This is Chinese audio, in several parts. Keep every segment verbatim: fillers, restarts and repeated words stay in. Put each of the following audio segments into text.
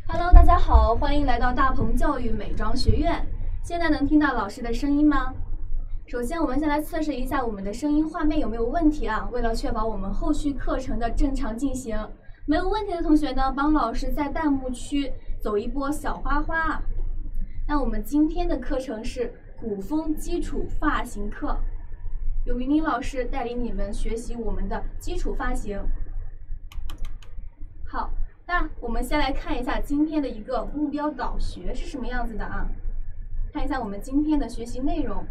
Hello，大家好，欢迎来到大鹏教育美妆学院。现在能听到老师的声音吗？首先，我们先来测试一下我们的声音画面有没有问题啊。为了确保我们后续课程的正常进行，没有问题的同学呢，帮老师在弹幕区走一波小花花。那我们今天的课程是古风基础发型课，由明明老师带领你们学习我们的基础发型。好。那我们先来看一下今天的一个目标导学是什么样子的啊？看一下我们今天的学习内容。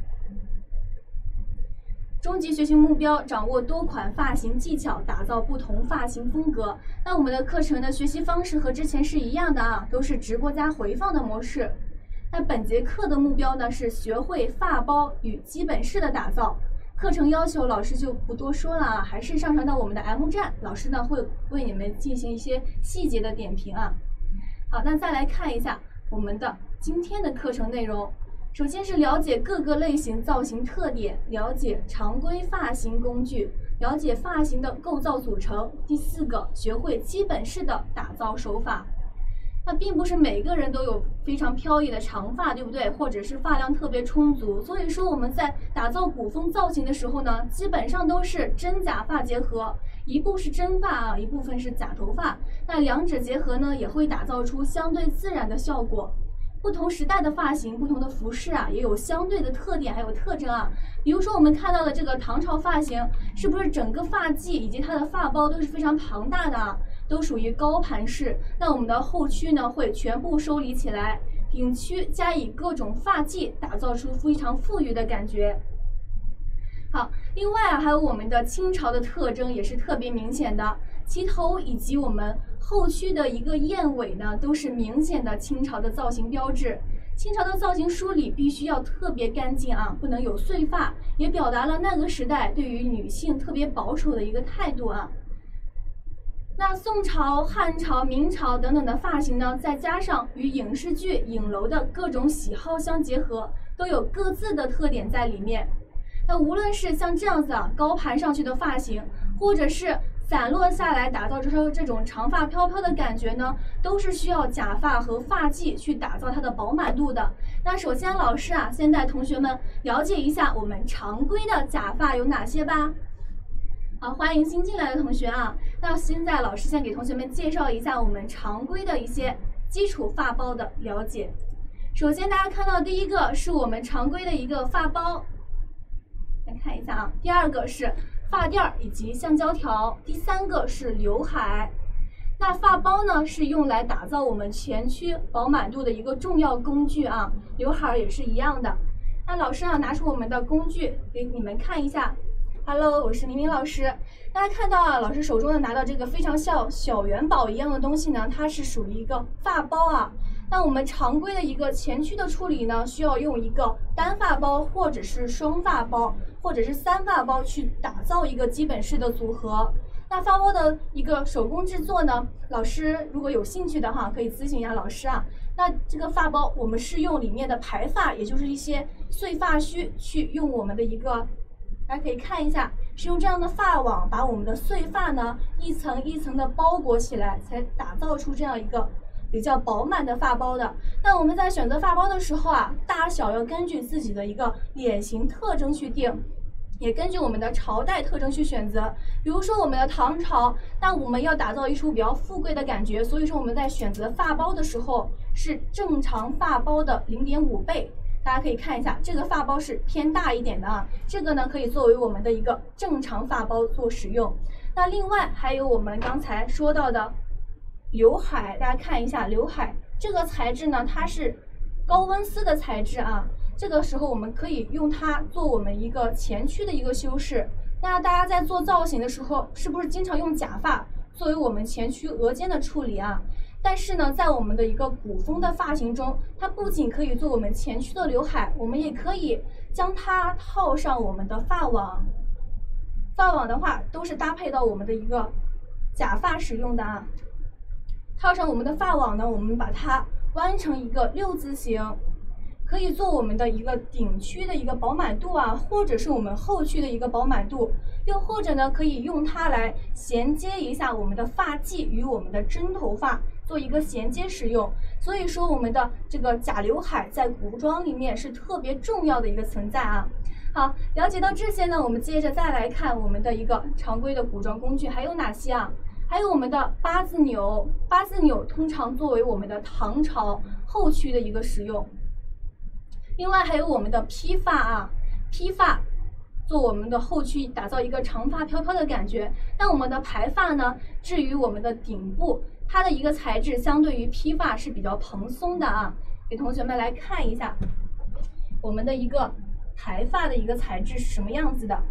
终极学习目标：掌握多款发型技巧，打造不同发型风格。那我们的课程的学习方式和之前是一样的啊，都是直播加回放的模式。那本节课的目标呢是学会发包与基本式的打造。课程要求老师就不多说了啊，还是上传到我们的 M 站，老师呢会为你们进行一些细节的点评啊。好，那再来看一下我们的今天的课程内容。首先是了解各个类型造型特点，了解常规发型工具，了解发型的构造组成。第四个，学会基本式的打造手法。那并不是每个人都有非常飘逸的长发，对不对？或者是发量特别充足，所以说我们在打造古风造型的时候呢，基本上都是真假发结合，一部是真发啊，一部分是假头发。那两者结合呢，也会打造出相对自然的效果。不同时代的发型，不同的服饰啊，也有相对的特点还有特征啊。比如说我们看到的这个唐朝发型，是不是整个发髻以及它的发包都是非常庞大的啊？都属于高盘式。那我们的后区呢会全部收理起来，顶区加以各种发髻，打造出非常富裕的感觉。好，另外啊还有我们的清朝的特征也是特别明显的，齐头以及我们后区的一个燕尾呢都是明显的清朝的造型标志。清朝的造型梳理必须要特别干净啊，不能有碎发，也表达了那个时代对于女性特别保守的一个态度啊。那宋朝、汉朝、明朝等等的发型呢，再加上与影视剧、影楼的各种喜好相结合，都有各自的特点在里面。那无论是像这样子啊高盘上去的发型，或者是散落下来打造出这种长发飘飘的感觉呢，都是需要假发和发髻去打造它的饱满度的。那首先老师啊，先带同学们了解一下我们常规的假发有哪些吧。好，欢迎新进来的同学啊。那现在老师先给同学们介绍一下我们常规的一些基础发包的了解。首先大家看到第一个是我们常规的一个发包，来看一下啊。第二个是发垫以及橡胶条，第三个是刘海。那发包呢是用来打造我们前区饱满度的一个重要工具啊，刘海也是一样的。那老师啊拿出我们的工具给你们看一下。Hello， 我是明明老师。大家看到啊，老师手中的拿到这个非常像小元宝一样的东西呢，它是属于一个发包啊。那我们常规的一个前区的处理呢，需要用一个单发包或者是双发包或者是三发包去打造一个基本式的组合。那发包的一个手工制作呢，老师如果有兴趣的话，可以咨询一下老师啊。那这个发包我们是用里面的排发，也就是一些碎发须，去用我们的一个。大家可以看一下，是用这样的发网把我们的碎发呢一层一层的包裹起来，才打造出这样一个比较饱满的发包的。那我们在选择发包的时候啊，大小要根据自己的一个脸型特征去定，也根据我们的朝代特征去选择。比如说我们的唐朝，那我们要打造一出比较富贵的感觉，所以说我们在选择发包的时候是正常发包的 零点五倍。大家可以看一下，这个发包是偏大一点的啊，这个呢可以作为我们的一个正常发包做使用。那另外还有我们刚才说到的刘海，大家看一下刘海这个材质呢，它是高温丝的材质啊，这个时候我们可以用它做我们一个前区的一个修饰。那大家在做造型的时候，是不是经常用假发作为我们前区额间的处理啊？但是呢，在我们的一个古风的发型中，它不仅可以做我们前区的刘海，我们也可以将它套上我们的发网。发网的话，都是搭配到我们的一个假发使用的啊。套上我们的发网呢，我们把它弯成一个六字形， 可以做我们的一个顶区的一个饱满度啊，或者是我们后区的一个饱满度，又或者呢，可以用它来衔接一下我们的发髻与我们的真头发做一个衔接使用。所以说，我们的这个假刘海在古装里面是特别重要的一个存在啊。好，了解到这些呢，我们接着再来看我们的一个常规的古装工具还有哪些啊？还有我们的八字钮，八字钮通常作为我们的唐朝后区的一个使用。另外还有我们的披发啊，披发做我们的后区，打造一个长发飘飘的感觉。那我们的排发呢，至于我们的顶部，它的一个材质相对于披发是比较蓬松的啊。给同学们来看一下我们的一个排发的一个材质是什么样子的。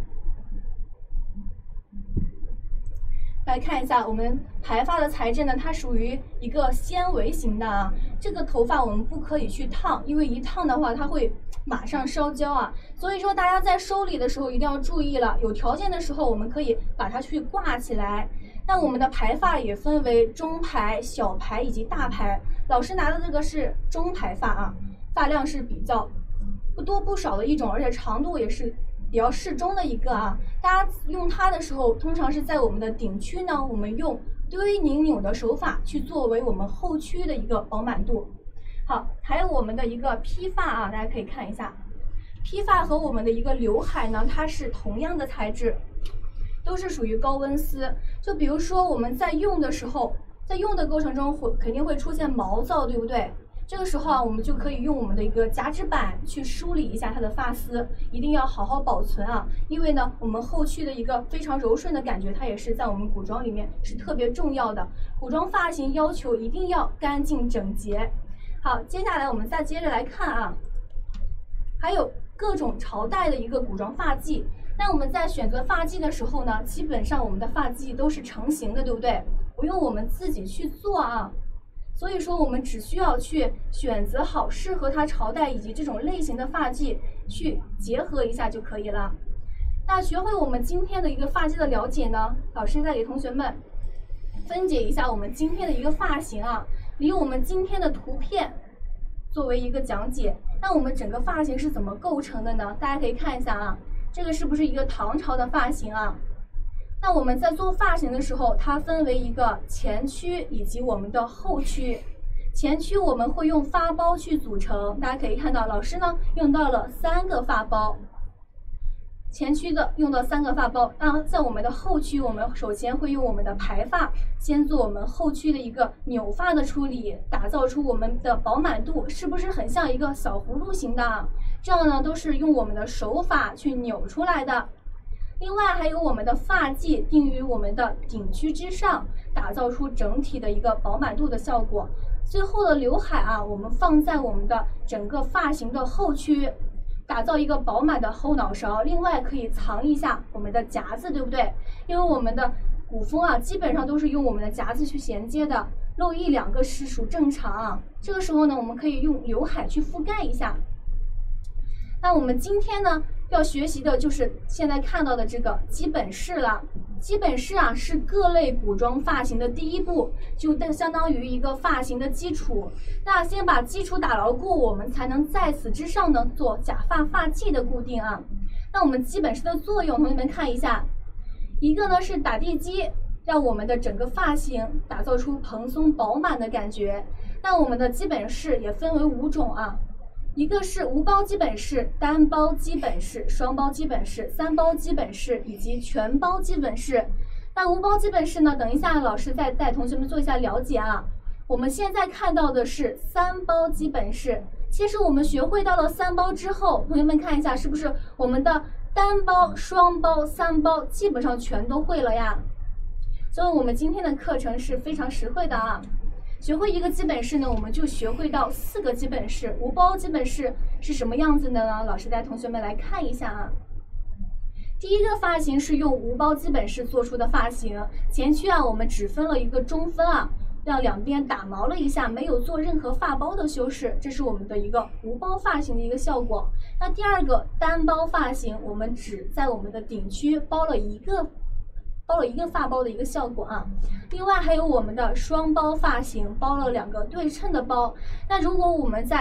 来看一下我们排发的材质呢，它属于一个纤维型的啊。这个头发我们不可以去烫，因为一烫的话它会马上烧焦啊。所以说大家在收理的时候一定要注意了，有条件的时候我们可以把它去挂起来。那我们的排发也分为中排、小排以及大排。老师拿的这个是中排发啊，发量是比较不多不少的一种，而且长度也是比较适中的一个啊。大家用它的时候，通常是在我们的顶区呢，我们用堆拧钮的手法去作为我们后区的一个饱满度。好，还有我们的一个披发啊，大家可以看一下，披发和我们的一个刘海呢，它是同样的材质，都是属于高温丝。就比如说我们在用的时候，在用的过程中会肯定会出现毛躁，对不对？这个时候啊，我们就可以用我们的一个夹指板去梳理一下它的发丝，一定要好好保存啊，因为呢，我们后期的一个非常柔顺的感觉，它也是在我们古装里面是特别重要的。古装发型要求一定要干净整洁。好，接下来我们再接着来看啊，还有各种朝代的一个古装发髻。那我们在选择发髻的时候呢，基本上我们的发髻都是成型的，对不对？不用我们自己去做啊。所以说，我们只需要去选择好适合它朝代以及这种类型的发髻，去结合一下就可以了。那学会我们今天的一个发髻的了解呢，老师再给同学们分解一下我们今天的一个发型啊，以我们今天的图片作为一个讲解。那我们整个发型是怎么构成的呢？大家可以看一下啊，这个是不是一个唐朝的发型啊？那我们在做发型的时候，它分为一个前区以及我们的后区。前区我们会用发包去组成，大家可以看到老师呢用到了三个发包，前区的用到三个发包。那在我们的后区，我们首先会用我们的排发，先做我们后区的一个扭发的处理，打造出我们的饱满度，是不是很像一个小葫芦形的？这样呢都是用我们的手法去扭出来的。另外还有我们的发髻定于我们的顶区之上，打造出整体的一个饱满度的效果。最后的刘海啊，我们放在我们的整个发型的后区，打造一个饱满的后脑勺。另外可以藏一下我们的夹子，对不对？因为我们的古风啊，基本上都是用我们的夹子去衔接的，露一两个是属正常啊。这个时候呢，我们可以用刘海去覆盖一下。那我们今天呢要学习的就是现在看到的这个基本式了。基本式啊是各类古装发型的第一步，就相当于一个发型的基础。那先把基础打牢固，我们才能在此之上呢做假发发髻的固定啊。那我们基本式的作用，同学们看一下，一个呢是打地基，让我们的整个发型打造出蓬松饱满的感觉。那我们的基本式也分为五种啊。一个是无包基本式、单包基本式、双包基本式、三包基本式以及全包基本式。那无包基本式呢，等一下老师再带同学们做一下了解啊。我们现在看到的是三包基本式。其实我们学会到了三包之后，同学们看一下是不是我们的单包、双包、三包基本上全都会了呀？所以我们今天的课程是非常实惠的啊。学会一个基本式呢，我们就学会到四个基本式。无包基本式是什么样子的呢？老师带同学们来看一下啊。第一个发型是用无包基本式做出的发型，前区啊我们只分了一个中分啊，让两边打毛了一下，没有做任何发包的修饰，这是我们的一个无包发型的一个效果。那第二个单包发型，我们只在我们的顶区包了一个。包了一个发包的一个效果啊，另外还有我们的双包发型，包了两个对称的包。那如果我们在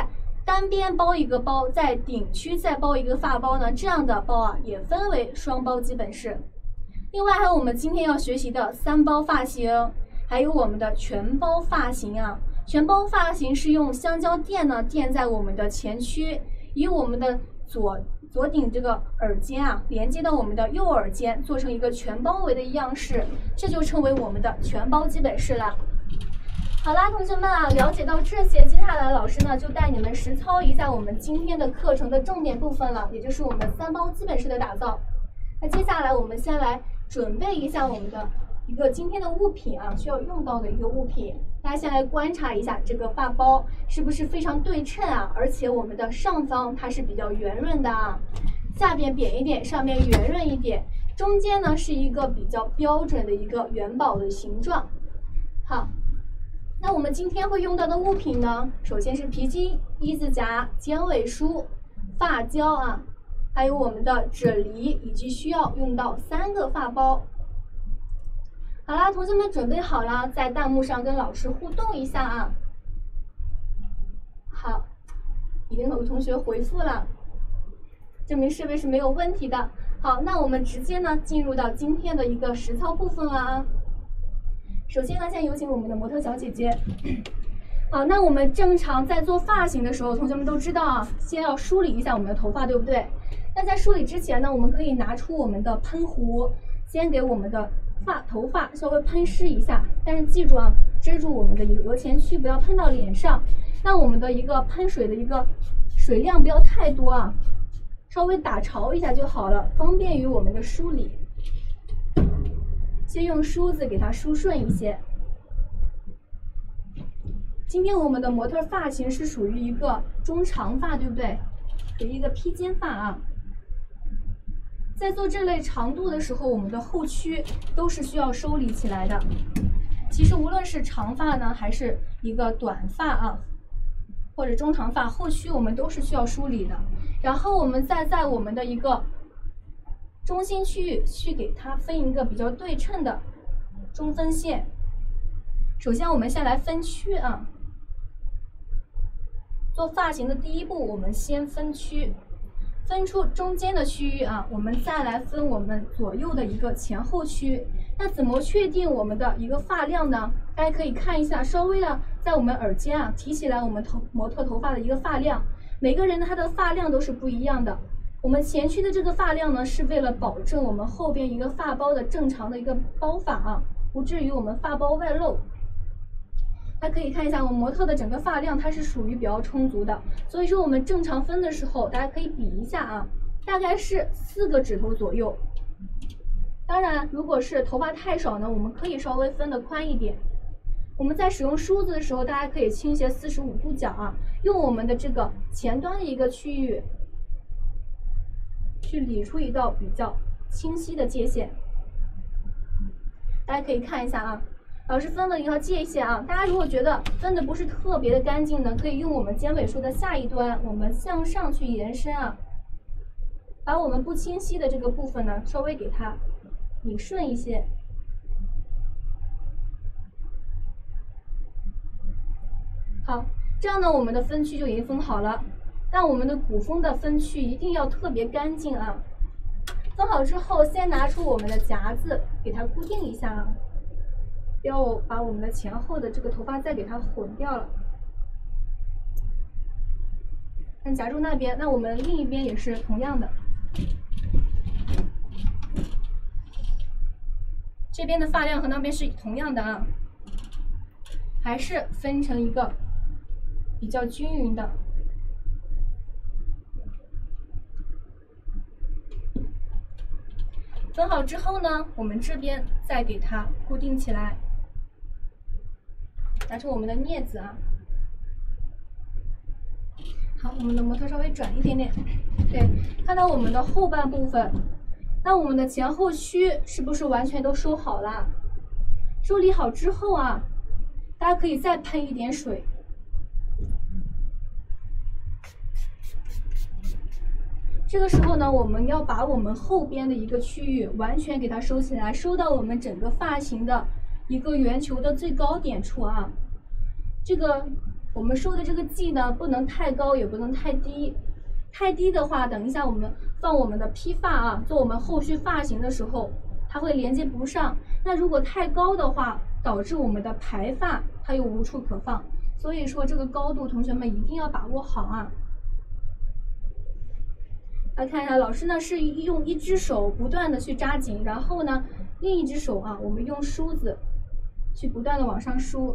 单边包一个包，在顶区再包一个发包呢，这样的包啊也分为双包基本式。另外还有我们今天要学习的三包发型，还有我们的全包发型啊。全包发型是用香蕉垫呢垫在我们的前区，以我们的左左顶这个耳尖啊连接到我们的右耳尖，做成一个全包围的样式，这就称为我们的全包基本式了。好啦，同学们啊，了解到这些，接下来老师呢就带你们实操一下我们今天的课程的重点部分了，也就是我们三包基本式的打造。那接下来我们先来准备一下我们的一个今天的物品啊，需要用到的一个物品。大家先来观察一下这个发包是不是非常对称啊，而且我们的上方它是比较圆润的啊，下边扁一点，上面圆润一点，中间呢是一个比较标准的一个元宝的形状。好，那我们今天会用到的物品呢，首先是皮筋、一字夹、尖尾梳、发胶啊，还有我们的啫喱，以及需要用到三个发包。好啦，同学们准备好了，在弹幕上跟老师互动一下啊。好，已经有同学回复了，证明设备是没有问题的。好，那我们直接呢进入到今天的一个实操部分了啊。首先呢，先有请我们的模特小姐姐。好，那我们正常在做发型的时候，同学们都知道啊，先要梳理一下我们的头发，对不对？那在梳理之前呢，我们可以拿出我们的喷壶，先给我们的发头发稍微喷湿一下，但是记住啊，遮住我们的一个额前区，不要喷到脸上。那我们的一个喷水的一个水量不要太多啊，稍微打潮一下就好了，方便于我们的梳理。先用梳子给它梳顺一些。今天我们的模特发型是属于一个中长发，对不对？属于一个披肩发啊。在做这类长度的时候，我们的后区都是需要收理起来的。其实无论是长发呢，还是一个短发啊，或者中长发，后区我们都是需要梳理的。然后我们再在我们的一个中心区域去给它分一个比较对称的中分线。首先我们先来分区啊，做发型的第一步，我们先分区。分出中间的区域啊，我们再来分我们左右的一个前后区。那怎么确定我们的一个发量呢？大家可以看一下，稍微的在我们耳尖啊提起来我们头模特头发的一个发量，每个人他的发量都是不一样的。我们前区的这个发量呢，是为了保证我们后边一个发包的正常的一个包法啊，不至于我们发包外露。大家可以看一下我们模特的整个发量，它是属于比较充足的，所以说我们正常分的时候，大家可以比一下啊，大概是四个指头左右。当然，如果是头发太少呢，我们可以稍微分得宽一点。我们在使用梳子的时候，大家可以倾斜四十五度角啊，用我们的这个前端的一个区域去理出一道比较清晰的界限。大家可以看一下啊。老师分了一条界限啊，大家如果觉得分的不是特别的干净呢，可以用我们尖尾梳的下一端，我们向上去延伸啊，把我们不清晰的这个部分呢，稍微给它理顺一些。好，这样呢，我们的分区就已经分好了。但我们的古风的分区一定要特别干净啊。分好之后，先拿出我们的夹子，给它固定一下啊。不要把我们的前后的这个头发再给它混掉了。看夹住那边，那我们另一边也是同样的。这边的发量和那边是同样的啊，还是分成一个比较均匀的。分好之后呢，我们这边再给它固定起来。拿出我们的镊子啊，好，我们的模特稍微转一点点，对，看到我们的后半部分，那我们的前后区是不是完全都收好了？梳理好之后啊，大家可以再喷一点水，这个时候呢，我们要把我们后边的一个区域完全给它收起来，收到我们整个发型的一个圆球的最高点处啊。这个我们收的这个髻呢，不能太高，也不能太低。太低的话，等一下我们放我们的披发啊，做我们后续发型的时候，它会连接不上。那如果太高的话，导致我们的排发它又无处可放。所以说这个高度，同学们一定要把握好啊。来看一下，老师呢是用一只手不断的去扎紧，然后呢，另一只手啊，我们用梳子去不断的往上梳。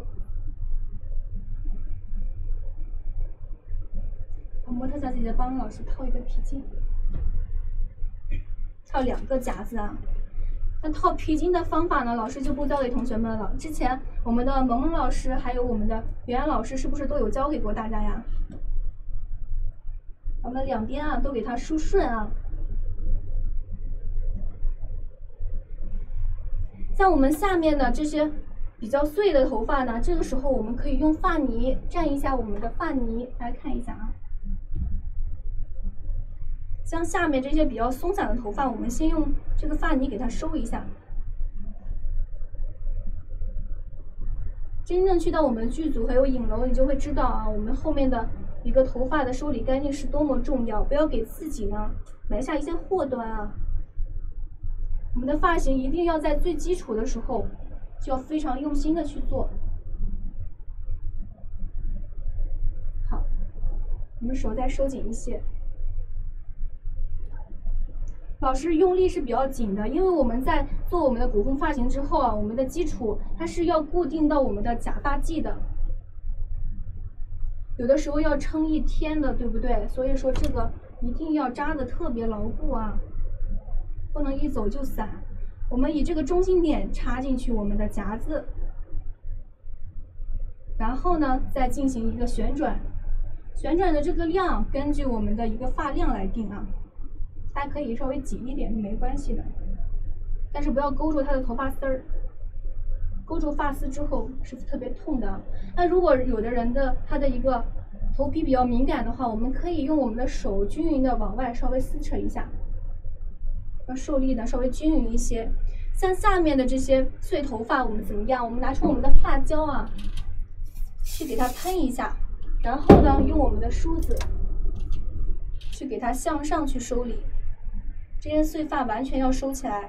模特小姐姐帮老师套一个皮筋，套两个夹子啊。那套皮筋的方法呢，老师就不教给同学们了。之前我们的萌萌老师还有我们的圆圆老师是不是都有教给过大家呀？我们两边啊都给它梳顺啊。像我们下面的这些比较碎的头发呢，这个时候我们可以用发泥蘸一下我们的发泥，大家看一下啊。像下面这些比较松散的头发，我们先用这个发泥给它收一下。真正去到我们剧组还有影楼，你就会知道啊，我们后面的一个头发的梳理干净是多么重要，不要给自己呢埋下一些祸端啊。我们的发型一定要在最基础的时候就要非常用心的去做。好，我们手再收紧一些。老师用力是比较紧的，因为我们在做我们的古风发型之后啊，我们的基础它是要固定到我们的假发髻的，有的时候要撑一天的，对不对？所以说这个一定要扎得特别牢固啊，不能一走就散。我们以这个中心点插进去我们的夹子，然后呢再进行一个旋转，旋转的这个量根据我们的一个发量来定啊。大家可以稍微紧一点是没关系的，但是不要勾住它的头发丝儿，勾住发丝之后是特别痛的。那如果有的人的他的一个头皮比较敏感的话，我们可以用我们的手均匀的往外稍微撕扯一下，要受力的稍微均匀一些。像下面的这些碎头发，我们怎么样？我们拿出我们的发胶啊，去给它喷一下，然后呢，用我们的梳子去给它向上去收理。这些碎发完全要收起来。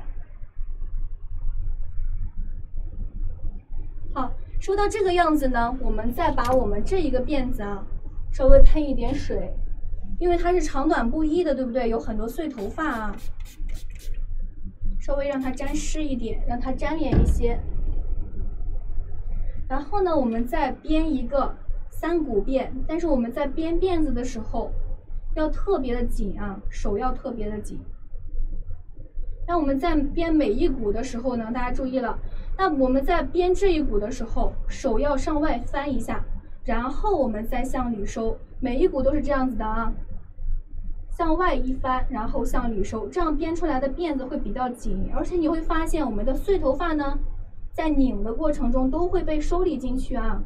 好，收到这个样子呢，我们再把我们这一个辫子啊，稍微喷一点水，因为它是长短不一的，对不对？有很多碎头发啊，稍微让它沾湿一点，让它粘连一些。然后呢，我们再编一个三股辫，但是我们在编辫子的时候要特别的紧啊，手要特别的紧。那我们在编每一股的时候呢，大家注意了，那我们在编这一股的时候，手要向外翻一下，然后我们再向里收，每一股都是这样子的啊，向外一翻，然后向里收，这样编出来的辫子会比较紧，而且你会发现我们的碎头发呢，在拧的过程中都会被收理进去啊，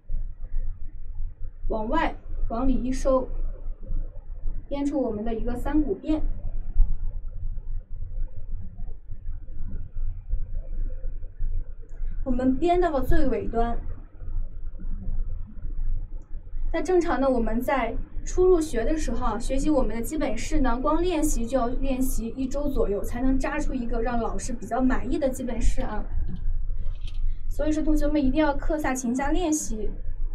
往外往里一收，编出我们的一个三股辫。我们编到了最尾端。那正常的我们在初入学的时候啊，学习我们的基本式呢，光练习就要练习一周左右，才能扎出一个让老师比较满意的基本式啊。所以说，同学们一定要课下勤加练习。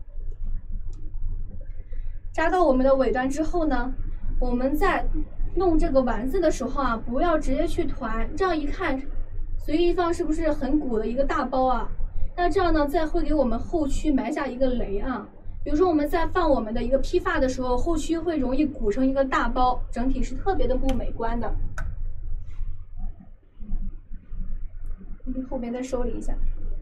扎到我们的尾端之后呢，我们在弄这个丸子的时候啊，不要直接去团，这样一看随意放是不是很鼓的一个大包啊？那这样呢，再会给我们后区埋下一个雷啊。比如说我们在放我们的一个披发的时候，后区会容易鼓成一个大包，整体是特别的不美观的。后边再收理一下。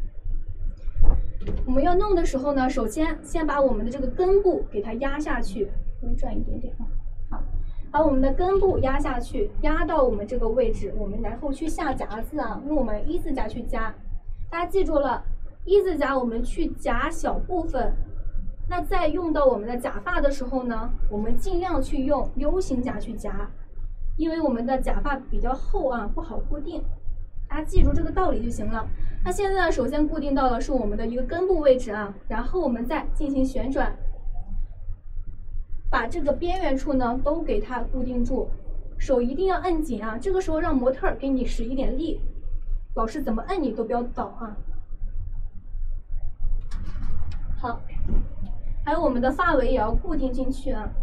我们要弄的时候呢，首先先把我们的这个根部给它压下去，稍微转一点点啊。好，把我们的根部压下去，压到我们这个位置，我们然后去下夹子啊，用我们一字夹去夹。大家记住了，一字夹我们去夹小部分。那在用到我们的假发的时候呢，我们尽量去用 U 型夹去夹，因为我们的假发比较厚啊，不好固定。大家记住这个道理就行了。那现在首先固定到的是我们的一个根部位置啊，然后我们再进行旋转， 把这个边缘处呢都给它固定住，手一定要摁紧啊。这个时候让模特给你使一点力，老师怎么摁你都不要倒啊。好，还有我们的发尾也要固定进去啊。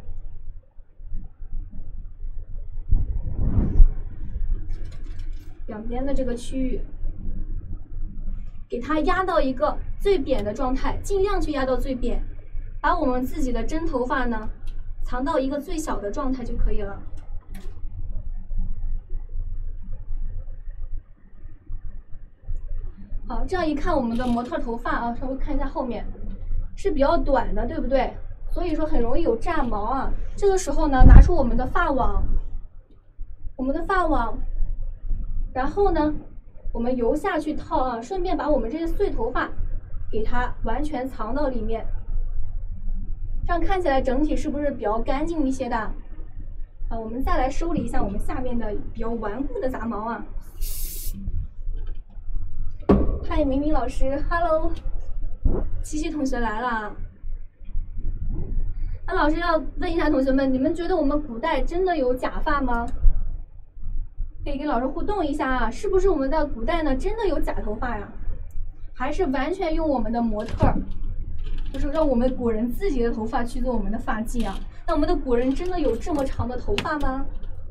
两边的这个区域，给它压到一个最扁的状态，尽量去压到最扁，把我们自己的真头发呢藏到一个最小的状态就可以了。好，这样一看，我们的模特头发啊，稍微看一下后面是比较短的，对不对？所以说很容易有炸毛啊。这个时候呢，拿出我们的发网，我们的发网。然后呢，我们由下去套啊，顺便把我们这些碎头发给它完全藏到里面，这样看起来整体是不是比较干净一些的？啊，我们再来梳理一下我们下面的比较顽固的杂毛啊。嗨，明明老师 ，Hello， 七七同学来了。那老师要问一下同学们，你们觉得我们古代真的有假发吗？可以跟老师互动一下啊，是不是我们在古代呢真的有假头发呀？还是完全用我们的模特儿，就是让我们古人自己的头发去做我们的发髻啊？那我们的古人真的有这么长的头发吗？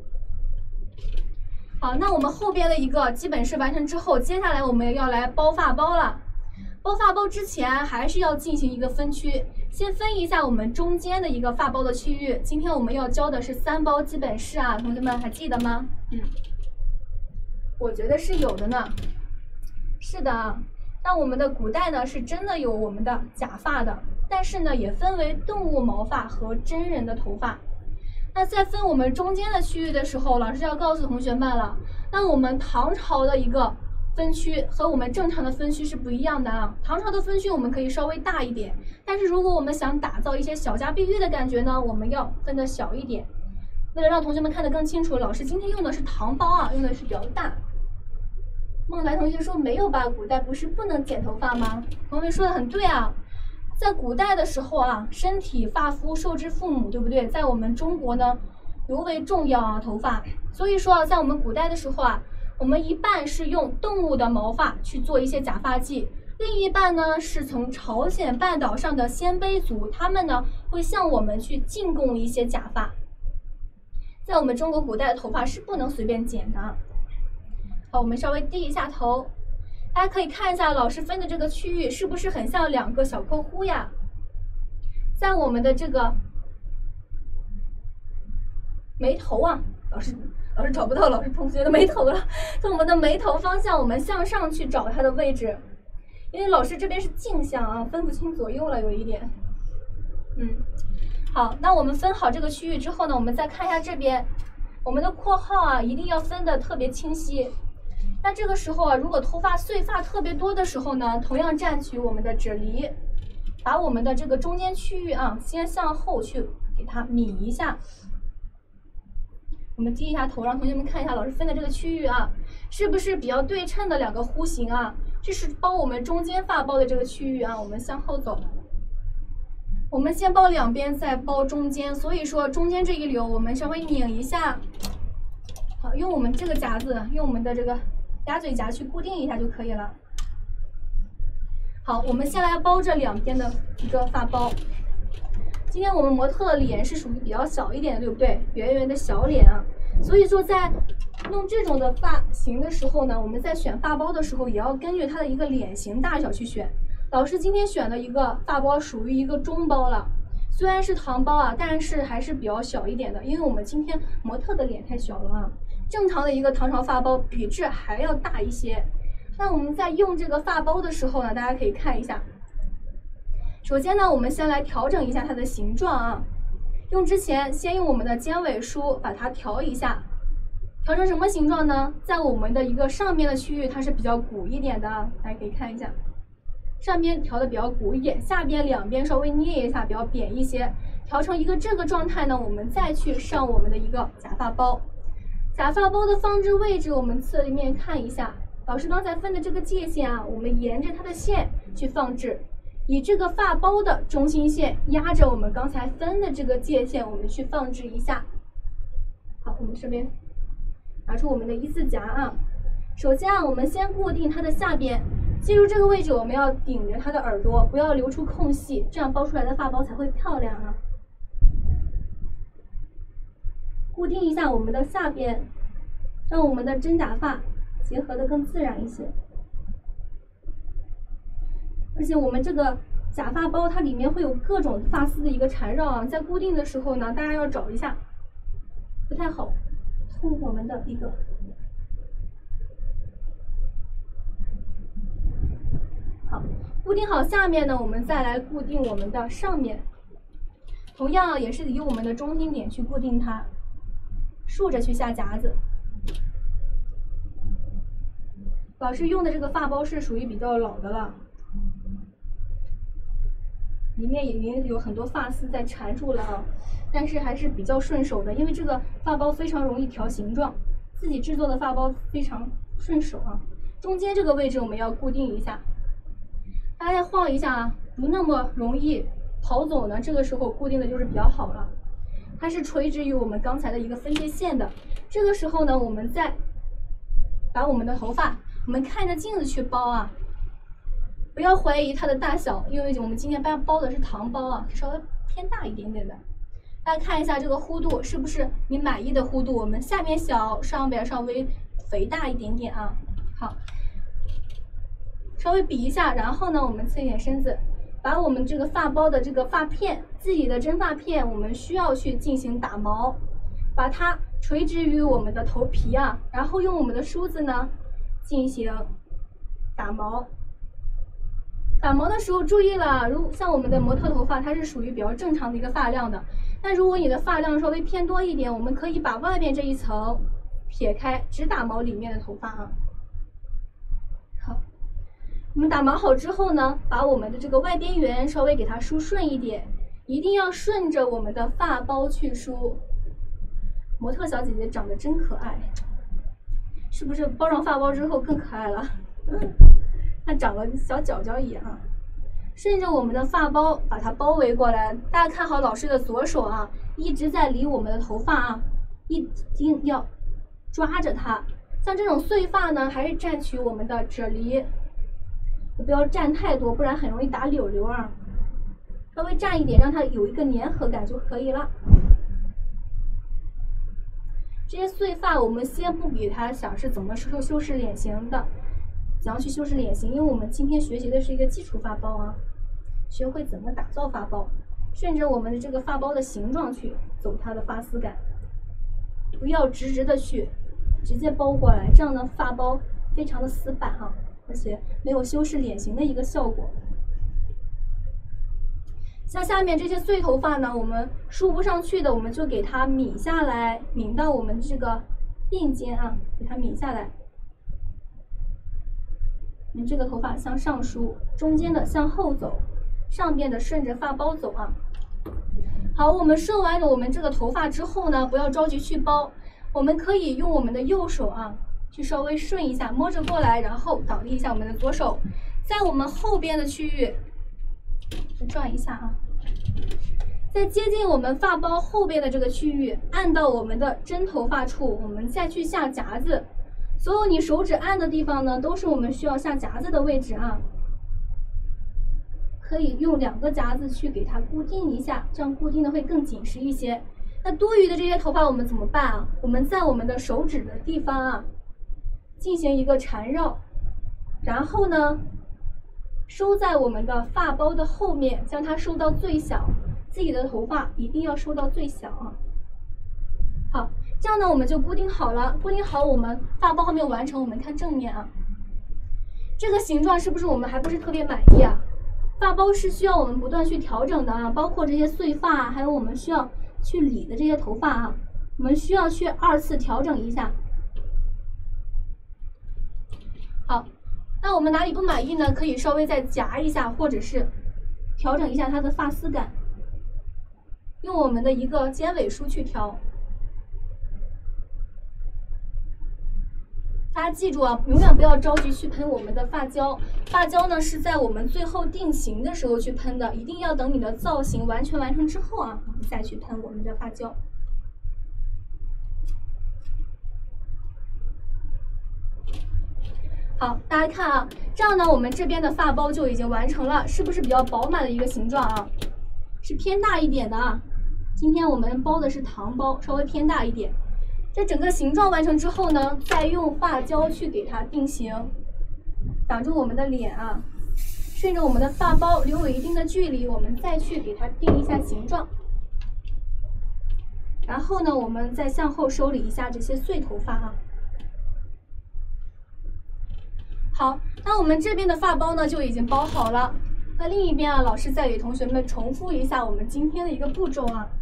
好，那我们后边的一个基本是完成之后，接下来我们要来包发包了。包发包之前还是要进行一个分区，先分一下我们中间的一个发包的区域。今天我们要教的是三包基本式啊，同学们还记得吗？嗯。我觉得是有的呢，是的。那我们的古代呢，是真的有我们的假发的，但是呢，也分为动物毛发和真人的头发。那在分我们中间的区域的时候，老师要告诉同学们了，那我们唐朝的一个分区和我们正常的分区是不一样的啊。唐朝的分区我们可以稍微大一点，但是如果我们想打造一些小家碧玉的感觉呢，我们要分得小一点。为了让同学们看得更清楚，老师今天用的是唐包啊，用的是比较大。孟来同学说没有吧？古代不是不能剪头发吗？同学们说的很对啊，在古代的时候啊，身体发肤受之父母，对不对？在我们中国呢，尤为重要啊，头发。所以说啊，在我们古代的时候啊，我们一半是用动物的毛发去做一些假发髻，另一半呢是从朝鲜半岛上的鲜卑族，他们呢会向我们去进贡一些假发。在我们中国古代的头发是不能随便剪的。好，我们稍微低一下头，大家可以看一下老师分的这个区域是不是很像两个小扣弧呀？在我们的这个眉头啊，老师老师找不到老师同学的眉头了，从我们的眉头方向，我们向上去找它的位置，因为老师这边是镜像啊，分不清左右了，有一点。嗯，好，那我们分好这个区域之后呢，我们再看一下这边，我们的括号啊，一定要分得特别清晰。那这个时候啊，如果头发碎发特别多的时候呢，同样蘸取我们的啫喱，把我们的这个中间区域啊，先向后去给它抿一下。我们低一下头，让同学们看一下老师分的这个区域啊，是不是比较对称的两个弧形啊？这是包我们中间发包的这个区域啊，我们向后走。我们先包两边，再包中间，所以说中间这一绺我们稍微拧一下。好，用我们这个夹子，用我们的这个鸭嘴夹去固定一下就可以了。好，我们先来包这两边的一个发包。今天我们模特的脸是属于比较小一点的，对不对？圆圆的小脸啊，所以说在弄这种的发型的时候呢，我们在选发包的时候也要根据它的一个脸型大小去选。老师今天选的一个发包属于一个中包了，虽然是唐包啊，但是还是比较小一点的，因为我们今天模特的脸太小了啊。正常的一个唐朝发包比这还要大一些。那我们在用这个发包的时候呢，大家可以看一下。首先呢，我们先来调整一下它的形状啊。用之前先用我们的尖尾梳把它调一下，调成什么形状呢？在我们的一个上面的区域，它是比较鼓一点的，大家可以看一下。上边调的比较鼓一点，下边两边稍微捏一下，比较扁一些，调成一个这个状态呢，我们再去上我们的一个假发包。假发包的放置位置，我们侧面看一下。老师刚才分的这个界限啊，我们沿着它的线去放置， 以这个发包的中心线压着我们刚才分的这个界线，我们去放置一下。好，我们这边拿出我们的一字夹啊。首先啊，我们先固定它的下边，记住这个位置我们要顶着它的耳朵，不要留出空隙，这样包出来的发包才会漂亮啊。固定一下我们的下边，让我们的真假发结合的更自然一些。而且我们这个假发包它里面会有各种发丝的一个缠绕啊，在固定的时候呢，大家要找一下，不太好通我们的一个。好，固定好下面呢，我们再来固定我们的上面，同样也是以我们的中心点去固定它，竖着去下夹子。老师用的这个发包是属于比较老的了，里面已经有很多发丝在缠住了啊，但是还是比较顺手的，因为这个发包非常容易调形状，自己制作的发包非常顺手啊。中间这个位置我们要固定一下。大家晃一下啊，不那么容易跑走呢。这个时候固定的就是比较好了，它是垂直于我们刚才的一个分界线的。这个时候呢，我们再把我们的头发，我们看着镜子去包啊，不要怀疑它的大小，因为我们今天包包的是糖包啊，稍微偏大一点点的。大家看一下这个弧度是不是你满意的弧度？我们下面小，上边稍微肥大一点点啊。好。稍微比一下，然后呢，我们侧一点身子，把我们这个发包的这个发片，自己的真发片，我们需要去进行打毛，把它垂直于我们的头皮啊，然后用我们的梳子呢进行打毛。打毛的时候注意了，如像我们的模特头发，它是属于比较正常的一个发量的。那如果你的发量稍微偏多一点，我们可以把外面这一层撇开，只打毛里面的头发啊。好。我们打毛好之后呢，把我们的这个外边缘稍微给它梳顺一点，一定要顺着我们的发包去梳。模特小姐姐长得真可爱，是不是包上发包之后更可爱了？它长了小角角一样啊。顺着我们的发包把它包围过来，大家看好老师的左手啊，一直在离我们的头发啊，一定要抓着它。像这种碎发呢，还是蘸取我们的啫喱。不要蘸太多，不然很容易打柳柳啊。稍微蘸一点，让它有一个粘合感就可以了。这些碎发我们先不给它想是怎么修修饰脸型的，怎样去修饰脸型，因为我们今天学习的是一个基础发包啊，学会怎么打造发包，顺着我们的这个发包的形状去走它的发丝感，不要直直的去直接包过来，这样的发包非常的死板啊。而且没有修饰脸型的一个效果。像下面这些碎头发呢，我们梳不上去的，我们就给它抿下来，抿到我们这个鬓间啊，给它抿下来。你这个头发向上梳，中间的向后走，上边的顺着发包走啊。好，我们顺完了我们这个头发之后呢，不要着急去包，我们可以用我们的右手啊。去稍微顺一下，摸着过来，然后倒立一下我们的左手，在我们后边的区域，转一下啊，在接近我们发包后边的这个区域，按到我们的真头发处，我们再去下夹子。所有你手指按的地方呢，都是我们需要下夹子的位置啊。可以用两个夹子去给它固定一下，这样固定的会更紧实一些。那多余的这些头发我们怎么办啊？我们在我们的手指的地方啊。进行一个缠绕，然后呢，收在我们的发包的后面，将它收到最小。自己的头发一定要收到最小啊。好，这样呢我们就固定好了。固定好，我们发包还没有完成，我们看正面啊。这个形状是不是我们还不是特别满意啊？发包是需要我们不断去调整的啊，包括这些碎发，还有我们需要去理的这些头发啊，我们需要去二次调整一下。好，那我们哪里不满意呢？可以稍微再夹一下，或者是调整一下它的发丝感，用我们的一个尖尾梳去调。大大家记住啊，永远不要着急去喷我们的发胶。发胶呢是在我们最后定型的时候去喷的，一定要等你的造型完全完成之后啊，我们再去喷我们的发胶。好，大家看啊，这样呢，我们这边的发包就已经完成了，是不是比较饱满的一个形状啊？是偏大一点的啊。今天我们包的是糖包，稍微偏大一点。这整个形状完成之后呢，再用发胶去给它定型，挡住我们的脸啊，顺着我们的发包留有一定的距离，我们再去给它定一下形状。然后呢，我们再向后收理一下这些碎头发啊。好，那我们这边的发包呢就已经包好了。那另一边啊，老师再给同学们重复一下我们今天的一个步骤啊。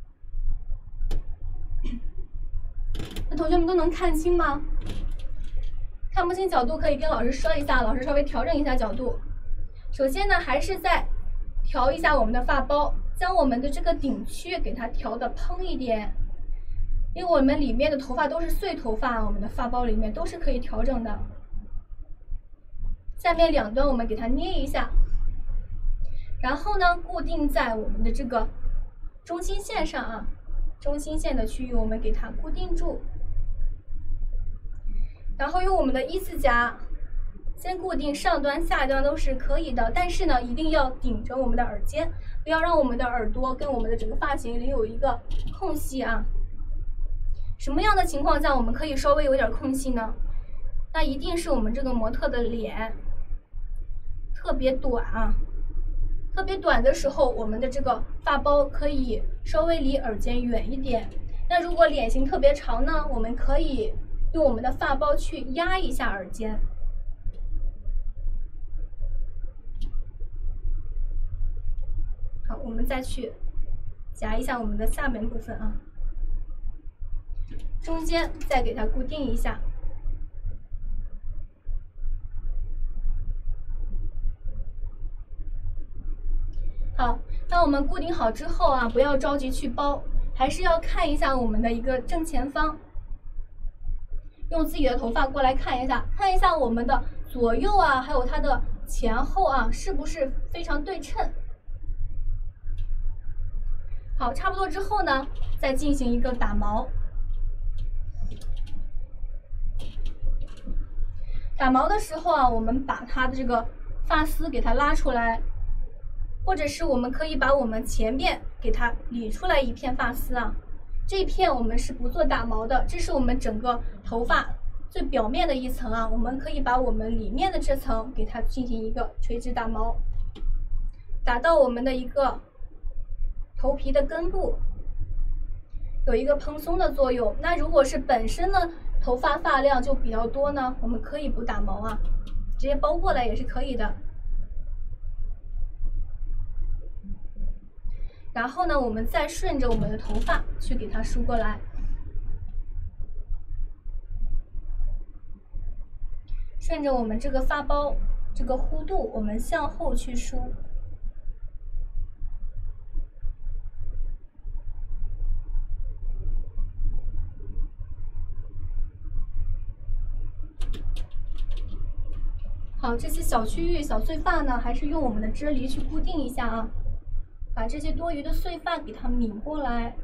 那同学们都能看清吗？看不清角度可以跟老师说一下，老师稍微调整一下角度。首先呢，还是再调一下我们的发包，将我们的这个顶区给它调的蓬一点，因为我们里面的头发都是碎头发，我们的发包里面都是可以调整的。下面两端我们给它捏一下，然后呢，固定在我们的这个中心线上啊，中心线的区域我们给它固定住。然后用我们的一字夹先固定上端下端都是可以的，但是呢一定要顶着我们的耳尖，不要让我们的耳朵跟我们的整个发型里有一个空隙啊。什么样的情况下我们可以稍微有点空隙呢？那一定是我们这个模特的脸特别短啊，特别短的时候，我们的这个发包可以稍微离耳尖远一点。那如果脸型特别长呢，我们可以用我们的发包去压一下耳尖。好，我们再去夹一下我们的下面部分啊，中间再给它固定一下。好，那我们固定好之后啊，不要着急去包，还是要看一下我们的一个正前方。用自己的头发过来看一下，看一下我们的左右啊，还有它的前后啊，是不是非常对称？好，差不多之后呢，再进行一个打毛。打毛的时候啊，我们把它的这个发丝给它拉出来，或者是我们可以把我们前面给它理出来一片发丝啊。这一片我们是不做打毛的，这是我们整个头发最表面的一层啊，我们可以把我们里面的这层给它进行一个垂直打毛，打到我们的一个头皮的根部，有一个蓬松的作用。那如果是本身呢头发发量就比较多呢，我们可以不打毛啊，直接包过来也是可以的。然后呢，我们再顺着我们的头发去给它梳过来，顺着我们这个发包这个弧度，我们向后去梳。好，这些小区域小碎发呢，还是用我们的啫喱去固定一下啊。把这些多余的碎发给它抿过来，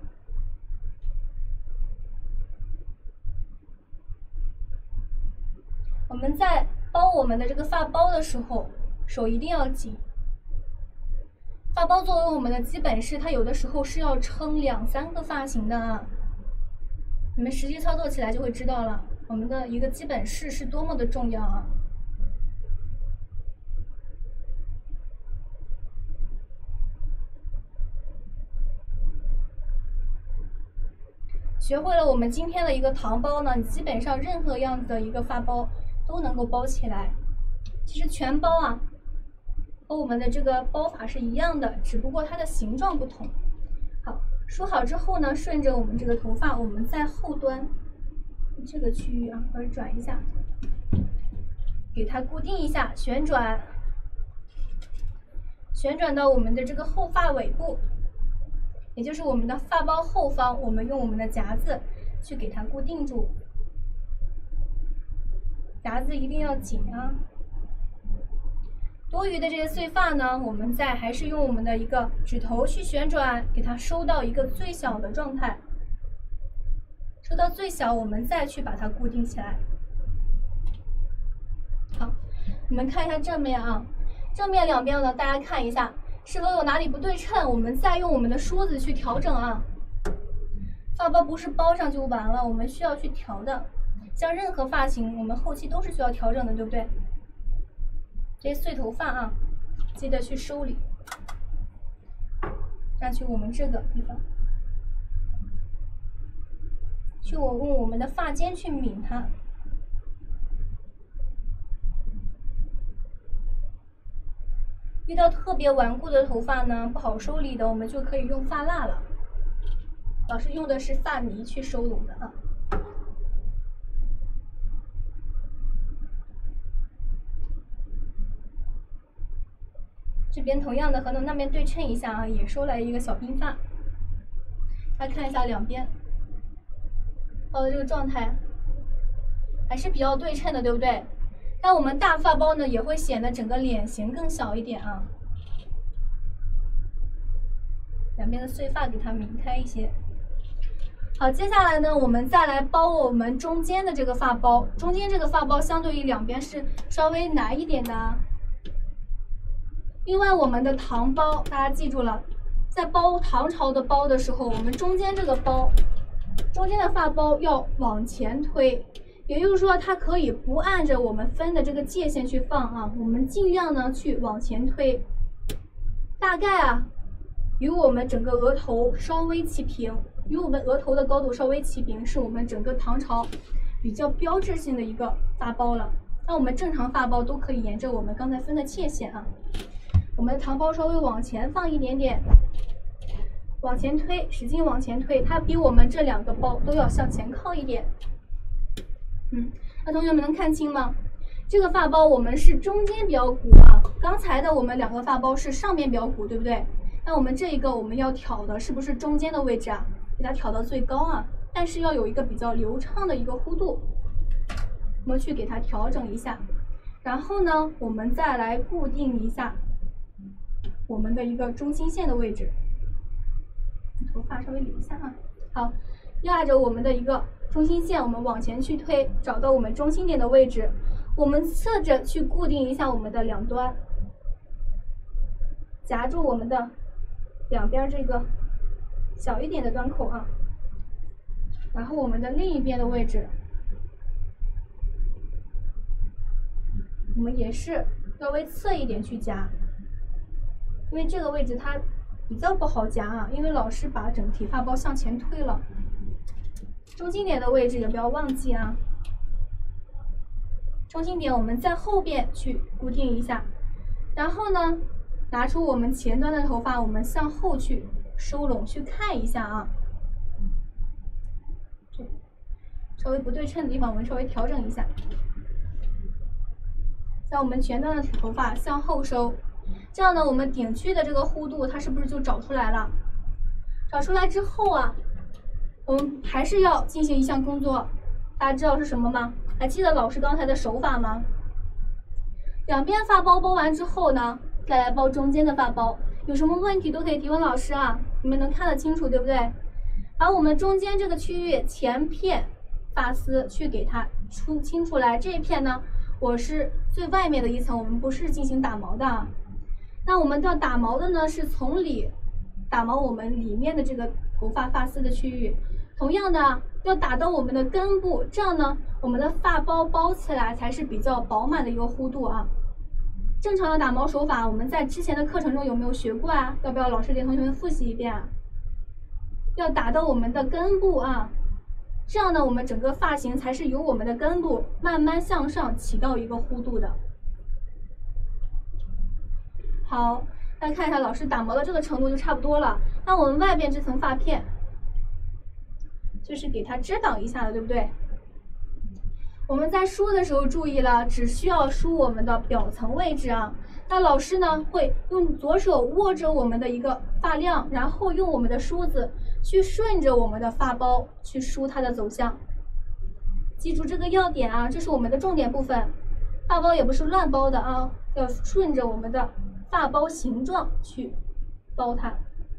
我们在包我们的这个发包的时候，手一定要紧。发包作为我们的基本饰，它有的时候是要撑两三个发型的啊。你们实际操作起来就会知道了，我们的一个基本饰是多么的重要啊。学会了我们今天的一个糖包呢，你基本上任何样子的一个发包都能够包起来。其实全包啊，和我们的这个包法是一样的，只不过它的形状不同。好，梳好之后呢，顺着我们这个头发，我们在后端这个区域啊，或者转一下，给它固定一下，旋转，旋转到我们的这个后发尾部。也就是我们的发包后方，我们用我们的夹子去给它固定住。 夹子一定要紧啊。多余的这些碎发呢，我们再还是用我们的一个指头去旋转，给它收到一个最小的状态。收到最小，我们再去把它固定起来。好，我们看一下正面啊，正面两边呢，大家看一下是否有哪里不对称，我们再用我们的梳子去调整啊。发包不是包上就完了，我们需要去调的。像任何发型，我们后期都是需要调整的，对不对？这些碎头发啊，记得去收理，再去我们这个地方，去我用我们的发尖去抿它。遇到特别顽固的头发呢，不好收理的，我们就可以用发蜡了。老师用的是发泥去收拢的啊。这边同样的和那边对称一下啊，也收来一个小鬓发。大家看一下两边，包的这个状态还是比较对称的，对不对？但我们大发包呢，也会显得整个脸型更小一点啊。两边的碎发给它抿开一些。好，接下来呢，我们再来包我们中间的这个发包。中间这个发包相对于两边是稍微难一点的啊。另外，我们的唐包，大家记住了，在包唐朝的包的时候，我们中间这个包，中间的发包要往前推，也就是说，它可以不按着我们分的这个界限去放啊，我们尽量呢去往前推，大概啊，与我们整个额头稍微齐平，与我们额头的高度稍微齐平，是我们整个唐朝比较标志性的一个发包了。那我们正常发包都可以沿着我们刚才分的界限啊。我们的唐包稍微往前放一点点，往前推，使劲往前推，它比我们这两个包都要向前靠一点。嗯，那同学们能看清吗？这个发包我们是中间比较鼓啊，刚才的我们两个发包是上面比较鼓，对不对？那我们这一个我们要挑的是不是中间的位置啊？给它挑到最高啊，但是要有一个比较流畅的一个弧度，我们去给它调整一下。然后呢，我们再来固定一下我们的一个中心线的位置，头发稍微理一下啊。好，压着我们的一个中心线，我们往前去推，找到我们中心点的位置，我们侧着去固定一下我们的两端，夹住我们的两边这个小一点的端口啊。然后我们的另一边的位置，我们也是稍微侧一点去夹。因为这个位置它比较不好夹啊，因为老师把整体发包向前推了。中心点的位置也不要忘记啊。中心点我们在后边去固定一下，然后呢，拿出我们前端的头发，我们向后去收拢，去看一下啊。这稍微不对称的地方，我们稍微调整一下。像我们前端的头发向后收。这样呢，我们顶区的这个弧度它是不是就找出来了？找出来之后啊，我们还是要进行一项工作，大家知道是什么吗？还记得老师刚才的手法吗？两边发包包完之后呢，再来包中间的发包，有什么问题都可以提问老师啊，你们能看得清楚对不对？把我们中间这个区域前片发丝去给它出清出来，这一片呢，我是最外面的一层，我们不是进行打毛的啊。那我们要打毛的呢，是从里打毛我们里面的这个头发发丝的区域，同样的要打到我们的根部，这样呢，我们的发包包起来才是比较饱满的一个弧度啊。正常的打毛手法，我们在之前的课程中有没有学过啊？要不要老师给同学们复习一遍啊？要打到我们的根部啊，这样呢，我们整个发型才是由我们的根部慢慢向上起到一个弧度的。好，大家看一下老师打毛的这个程度就差不多了。那我们外边这层发片，就是给它遮挡一下的，对不对？我们在梳的时候注意了，只需要梳我们的表层位置啊。那老师呢会用左手握着我们的一个发量，然后用我们的梳子去顺着我们的发包去梳它的走向。 记住这个要点啊，这是我们的重点部分。发包也不是乱包的啊，要顺着我们的发包形状去包它。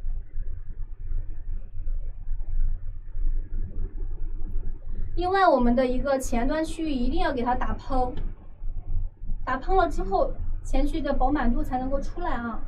另外，我们的一个前端区域一定要给它打蓬，打蓬了之后，前区的饱满度才能够出来啊。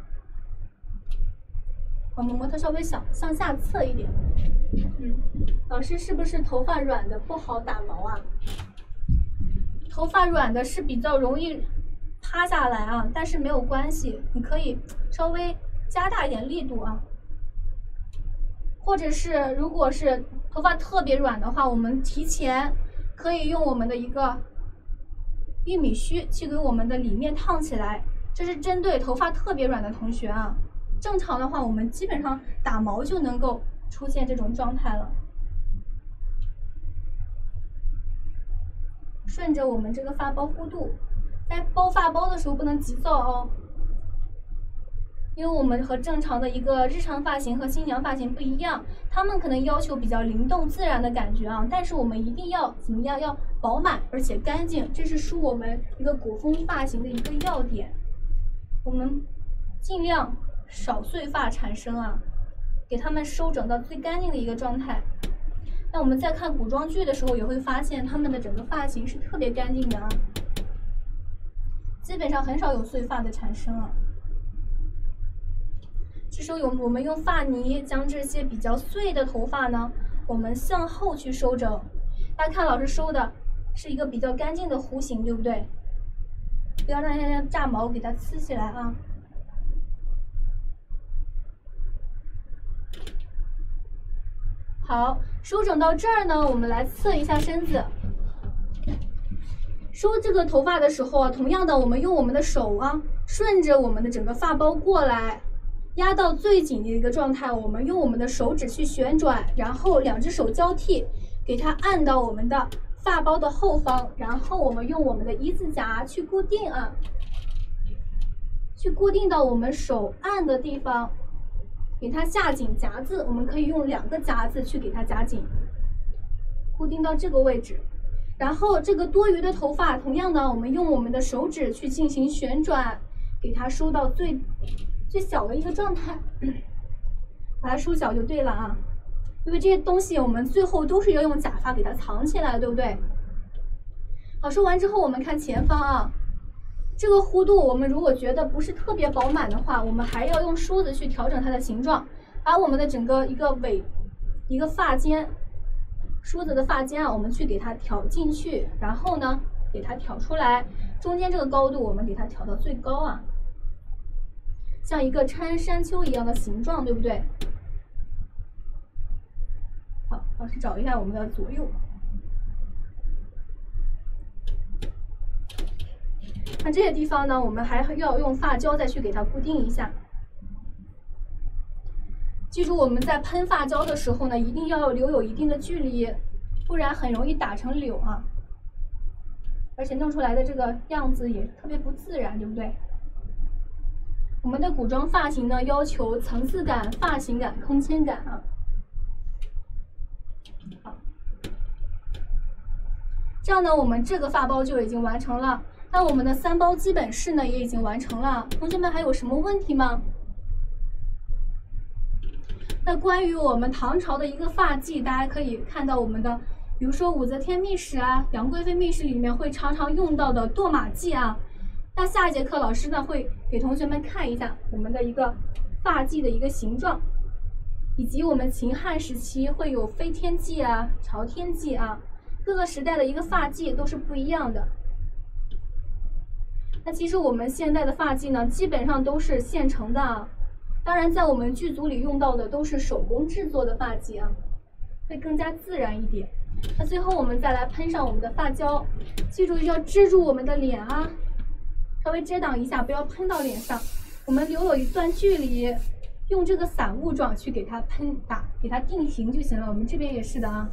我们模特稍微向向下侧一点。嗯，老师是不是头发软的不好打毛啊？头发软的是比较容易塌下来啊，但是没有关系，你可以稍微加大一点力度啊。或者是如果是头发特别软的话，我们提前可以用我们的一个玉米须去给我们的里面烫起来，这是针对头发特别软的同学啊。正常的话，我们基本上打毛就能够出现这种状态了。顺着我们这个发包弧度，在包发包的时候不能急躁哦，因为我们和正常的一个日常发型和新娘发型不一样，他们可能要求比较灵动自然的感觉啊，但是我们一定要怎么样？要饱满而且干净，这是梳我们一个古风发型的一个要点。我们尽量少碎发产生啊，给他们收整到最干净的一个状态。那我们在看古装剧的时候，也会发现他们的整个发型是特别干净的啊，基本上很少有碎发的产生啊。这时候有我们用发泥将这些比较碎的头发呢，我们向后去收整。大家看老师收的是一个比较干净的弧形，对不对？不要让它炸毛给它呲起来啊。好，收整到这儿呢，我们来侧一下身子。收这个头发的时候啊，同样的，我们用我们的手啊，顺着我们的整个发包过来，压到最紧的一个状态。我们用我们的手指去旋转，然后两只手交替，给它按到我们的发包的后方，然后我们用我们的一字夹去固定啊，去固定到我们手按的地方。给它下紧夹子，我们可以用两个夹子去给它夹紧，固定到这个位置。然后这个多余的头发，同样的，我们用我们的手指去进行旋转，给它收到最最小的一个状态，把它收小就对了啊。因为这些东西我们最后都是要用假发给它藏起来，对不对？好，收完之后我们看前方啊。这个弧度，我们如果觉得不是特别饱满的话，我们还要用梳子去调整它的形状，把我们的整个一个尾、一个发尖，梳子的发尖啊，我们去给它挑进去，然后呢，给它挑出来，中间这个高度我们给它调到最高啊，像一个穿山丘一样的形状，对不对？好，老师找一下我们的左右。那这些地方呢，我们还要用发胶再去给它固定一下。记住，我们在喷发胶的时候呢，一定要留有一定的距离，不然很容易打成柳啊。而且弄出来的这个样子也特别不自然，对不对？我们的古装发型呢，要求层次感、发型感、空间感啊。好，这样呢，我们这个发包就已经完成了。那我们的三包基本式呢也已经完成了，同学们还有什么问题吗？那关于我们唐朝的一个发髻，大家可以看到我们的，比如说武则天秘史啊、杨贵妃秘史里面会常常用到的堕马髻啊。那下一节课老师呢会给同学们看一下我们的一个发髻的一个形状，以及我们秦汉时期会有飞天髻啊、朝天髻啊，各个时代的一个发髻都是不一样的。那其实我们现在的发髻呢，基本上都是现成的啊。当然，在我们剧组里用到的都是手工制作的发髻啊，会更加自然一点。那最后我们再来喷上我们的发胶，记住要支住我们的脸啊，稍微遮挡一下，不要喷到脸上。我们留有一段距离，用这个散雾状去给它喷打，给它定型就行了。我们这边也是的啊。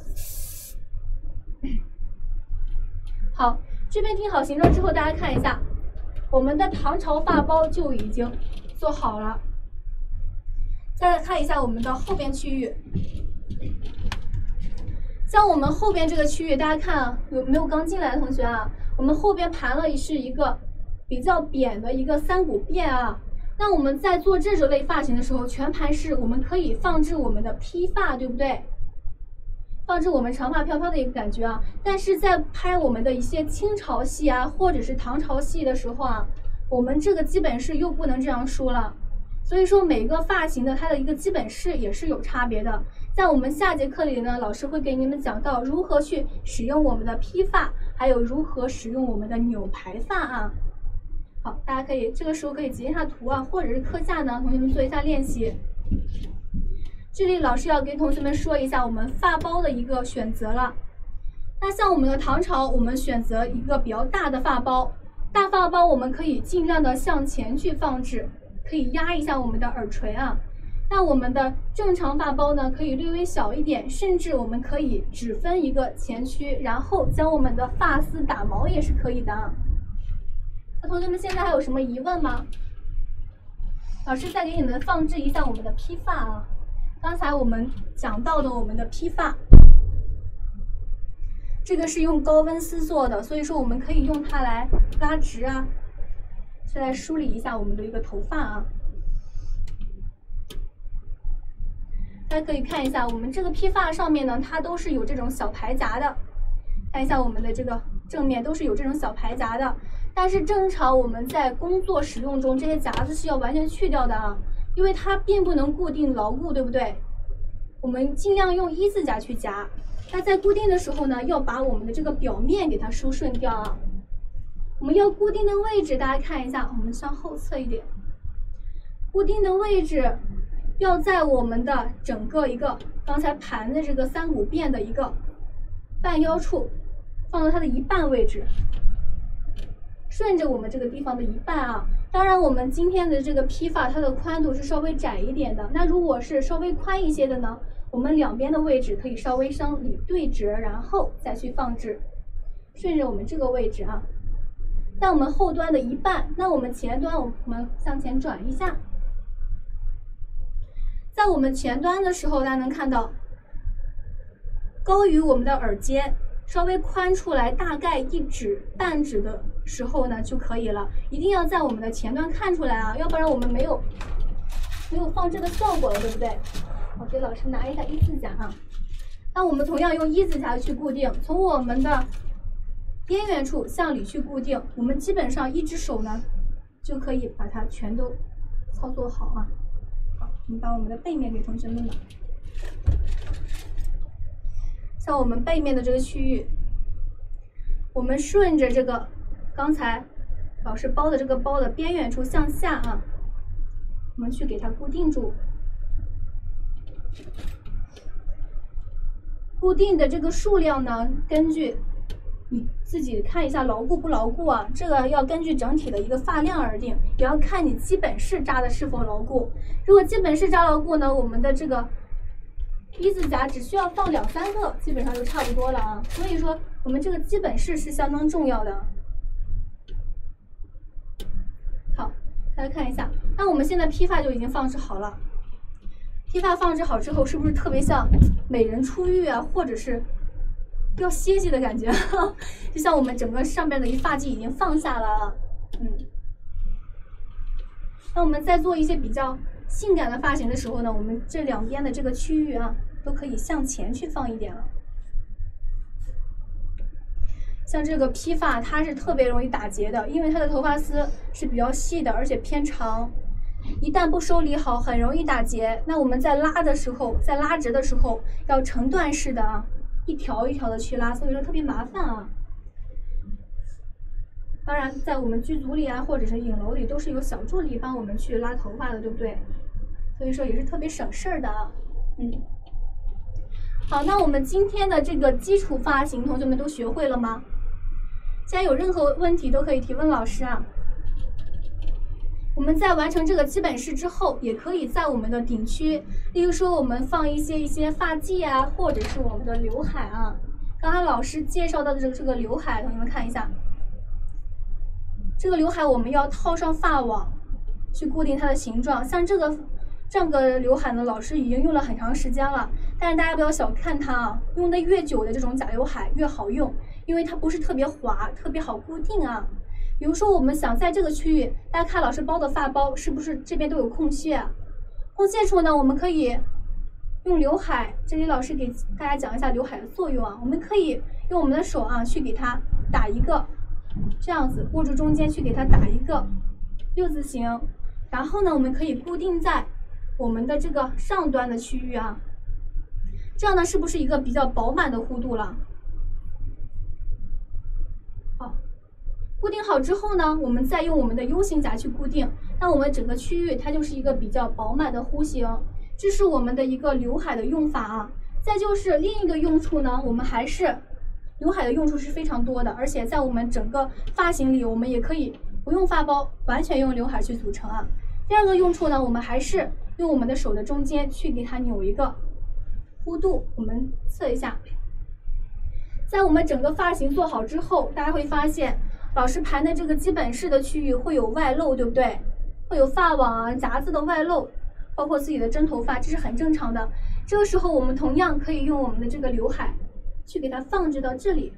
好，这边定好形状之后，大家看一下。我们的唐朝发包就已经做好了，再来看一下我们的后边区域。 像我们后边这个区域，大家看啊，有没有刚进来的同学啊？我们后边盘了是一个比较扁的一个三股辫啊。那我们在做这种类发型的时候，全盘是我们可以放置我们的披发，对不对？放置我们长发飘飘的一个感觉啊。但是在拍我们的一些清朝戏啊，或者是唐朝戏的时候啊，我们这个基本式又不能这样梳了。所以说每个发型的它的一个基本式也是有差别的。在我们下节课里呢，老师会给你们讲到如何去使用我们的披发，还有如何使用我们的扭排发啊。好，大家可以这个时候可以截一下图啊，或者是课下呢，同学们做一下练习。这里老师要给同学们说一下我们发包的一个选择了。那像我们的唐朝，我们选择一个比较大的发包，大发包我们可以尽量的向前去放置，可以压一下我们的耳垂啊。那我们的正常发包呢，可以略微小一点，甚至我们可以只分一个前区，然后将我们的发丝打毛也是可以的啊。那同学们现在还有什么疑问吗？老师再给你们放置一下我们的披发啊。刚才我们讲到的我们的披发，这个是用高温丝做的，所以说我们可以用它来拉直啊。再来梳理一下我们的一个头发啊。大家可以看一下我们这个披发上面呢，它都是有这种小排夹的。看一下我们的这个正面都是有这种小排夹的。但是正常我们在工作使用中，这些夹子是要完全去掉的啊，因为它并不能固定牢固，对不对？我们尽量用一字夹去夹。那在固定的时候呢，要把我们的这个表面给它梳顺掉啊。我们要固定的位置，大家看一下，我们向后侧一点。固定的位置要在我们的整个一个刚才盘的这个三股辫的一个半腰处，放到它的一半位置。顺着我们这个地方的一半啊，当然我们今天的这个披发它的宽度是稍微窄一点的，那如果是稍微宽一些的呢，我们两边的位置可以稍微相理对折，然后再去放置，顺着我们这个位置啊，在我们后端的一半，那我们前端我们向前转一下，在我们前端的时候，大家能看到高于我们的耳尖。稍微宽出来大概一指半指的时候呢就可以了，一定要在我们的前端看出来啊，要不然我们没有没有放置的效果了，对不对？我给老师拿一下一字夹啊。那我们同样用一字夹去固定，从我们的边缘处向里去固定，我们基本上一只手呢就可以把它全都操作好啊。好，我们把我们的背面给同学们了。像我们背面的这个区域，我们顺着这个刚才老师包的这个包的边缘处向下啊，我们去给它固定住。固定的这个数量呢，根据你自己看一下牢固不牢固啊，这个要根据整体的一个发量而定，也要看你基本式扎的是否牢固。如果基本式扎牢固呢，我们的这个一字夹只需要放两三个，基本上就差不多了啊。所以说，我们这个基本式是相当重要的。好，大家看一下，那我们现在披发就已经放置好了。披发放置好之后，是不是特别像美人出浴啊，或者是要歇息的感觉？就像我们整个上边的一发髻已经放下了，嗯。那我们在做一些比较性感的发型的时候呢，我们这两边的这个区域啊，都可以向前去放一点了。像这个披发，它是特别容易打结的，因为它的头发丝是比较细的，而且偏长，一旦不收理好，很容易打结。那我们在拉的时候，在拉直的时候，要成段式的啊，一条一条的去拉，所以说特别麻烦啊。当然，在我们剧组里啊，或者是影楼里，都是有小助理帮我们去拉头发的，对不对？所以说也是特别省事儿的啊。嗯，好，那我们今天的这个基础发型，同学们都学会了吗？现在有任何问题都可以提问老师啊。我们在完成这个基本式之后，也可以在我们的顶区，例如说我们放一些一些发髻啊，或者是我们的刘海啊。刚才老师介绍到的这个这个刘海，同学们看一下。这个刘海我们要套上发网，去固定它的形状。像这个这样个刘海呢，老师已经用了很长时间了，但是大家不要小看它啊，用的越久的这种假刘海越好用，因为它不是特别滑，特别好固定啊。比如说我们想在这个区域，大家看老师包的发包是不是这边都有空隙啊？空隙处呢，我们可以用刘海，这里老师给大家讲一下刘海的作用啊。我们可以用我们的手啊去给它打一个，这样子握住中间去给它打一个六字形，然后呢，我们可以固定在我们的这个上端的区域啊。这样呢，是不是一个比较饱满的弧度了？好，固定好之后呢，我们再用我们的 U 型夹去固定，那我们整个区域它就是一个比较饱满的弧形。这是我们的一个刘海的用法啊。再就是另一个用处呢，我们还是刘海的用处是非常多的，而且在我们整个发型里，我们也可以不用发包，完全用刘海去组成啊。第二个用处呢，我们还是用我们的手的中间去给它扭一个弧度，我们测一下。在我们整个发型做好之后，大家会发现老师盘的这个基本式的区域会有外露，对不对？会有发网啊、夹子的外露，包括自己的真头发，这是很正常的。这个时候我们同样可以用我们的这个刘海去给它放置到这里，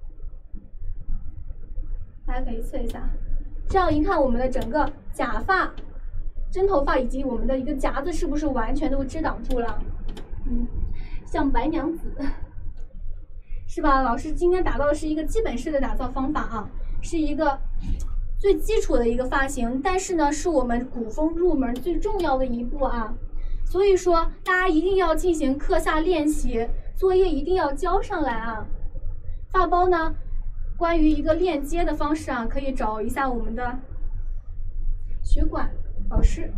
大家可以测一下。这样一看，我们的整个假发、真头发以及我们的一个夹子是不是完全都遮挡住了？嗯，像白娘子，是吧？老师今天打造的是一个基本式的打造方法啊，是一个最基础的一个发型，但是呢，是我们古风入门最重要的一步啊。所以说，大家一定要进行课下练习，作业一定要交上来啊。发包呢，关于一个链接的方式啊，可以找一下我们的学管老师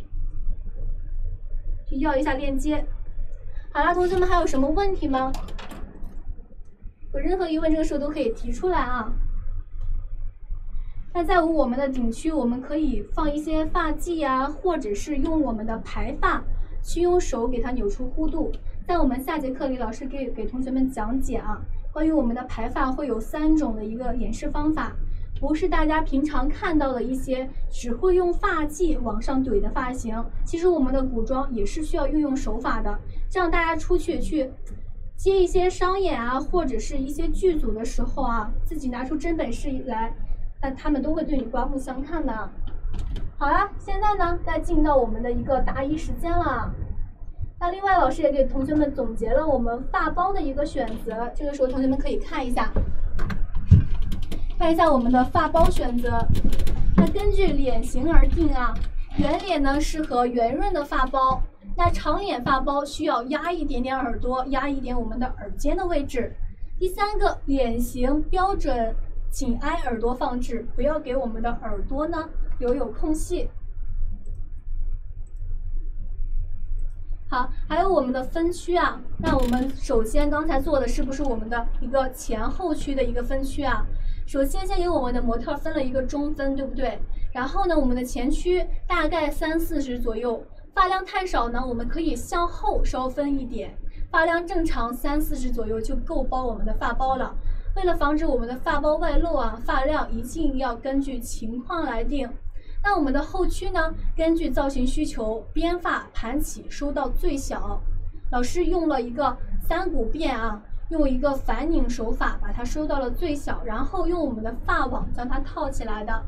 去要一下链接。好啦，同学们还有什么问题吗？有任何疑问，这个时候都可以提出来啊。那在我们的顶区，我们可以放一些发髻啊，或者是用我们的排发去用手给它扭出弧度。在我们下节课里，老师给给同学们讲解啊，关于我们的排发会有三种的一个演示方法，不是大家平常看到的一些只会用发髻往上怼的发型。其实我们的古装也是需要运用手法的，这样大家出去去接一些商演啊，或者是一些剧组的时候啊，自己拿出真本事来，那他们都会对你刮目相看的。好啦，现在呢，再进到我们的一个答疑时间了。那另外，老师也给同学们总结了我们发包的一个选择，这个时候同学们可以看一下，看一下我们的发包选择。那根据脸型而定啊，圆脸呢适合圆润的发包，那长脸发包需要压一点点耳朵，压一点我们的耳尖的位置。第三个，脸型标准紧挨耳朵放置，不要给我们的耳朵呢留有空隙。好，还有我们的分区啊，那我们首先刚才做的是不是我们的一个前后区的一个分区啊？首先先给我们的模特分了一个中分，对不对？然后呢，我们的前区大概三四十左右，发量太少呢，我们可以向后稍分一点，发量正常三四十左右就够包我们的发包了。为了防止我们的发包外露啊，发量一定要根据情况来定。那我们的后区呢，根据造型需求，编发盘起收到最小。老师用了一个三股辫啊，用一个反拧手法把它收到了最小，然后用我们的发网将它套起来的。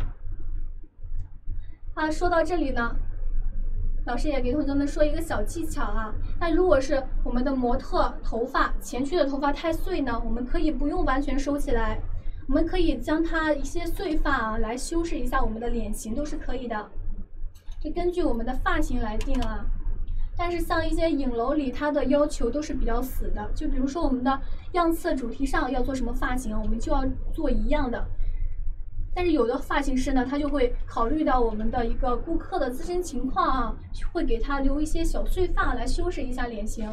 啊，说到这里呢，老师也给同学们说一个小技巧啊。那如果是我们的模特头发前区的头发太碎呢，我们可以不用完全收起来，我们可以将它一些碎发啊来修饰一下我们的脸型，都是可以的。这根据我们的发型来定啊。但是像一些影楼里，它的要求都是比较死的，就比如说我们的样册主题上要做什么发型，我们就要做一样的。但是有的发型师呢，他就会考虑到我们的一个顾客的自身情况啊，会给他留一些小碎发来修饰一下脸型。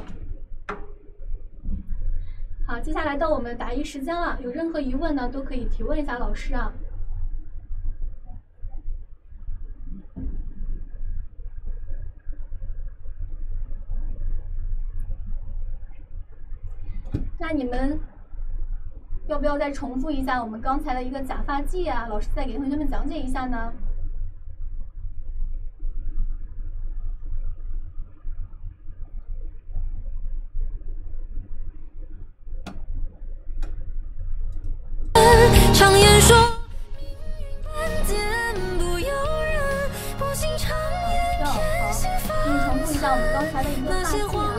好，接下来到我们的答疑时间了，有任何疑问呢，都可以提问一下老师啊。那你们要不要再重复一下我们刚才的一个假发髻啊？老师再给同学们讲解一下呢？ 来的一个发髻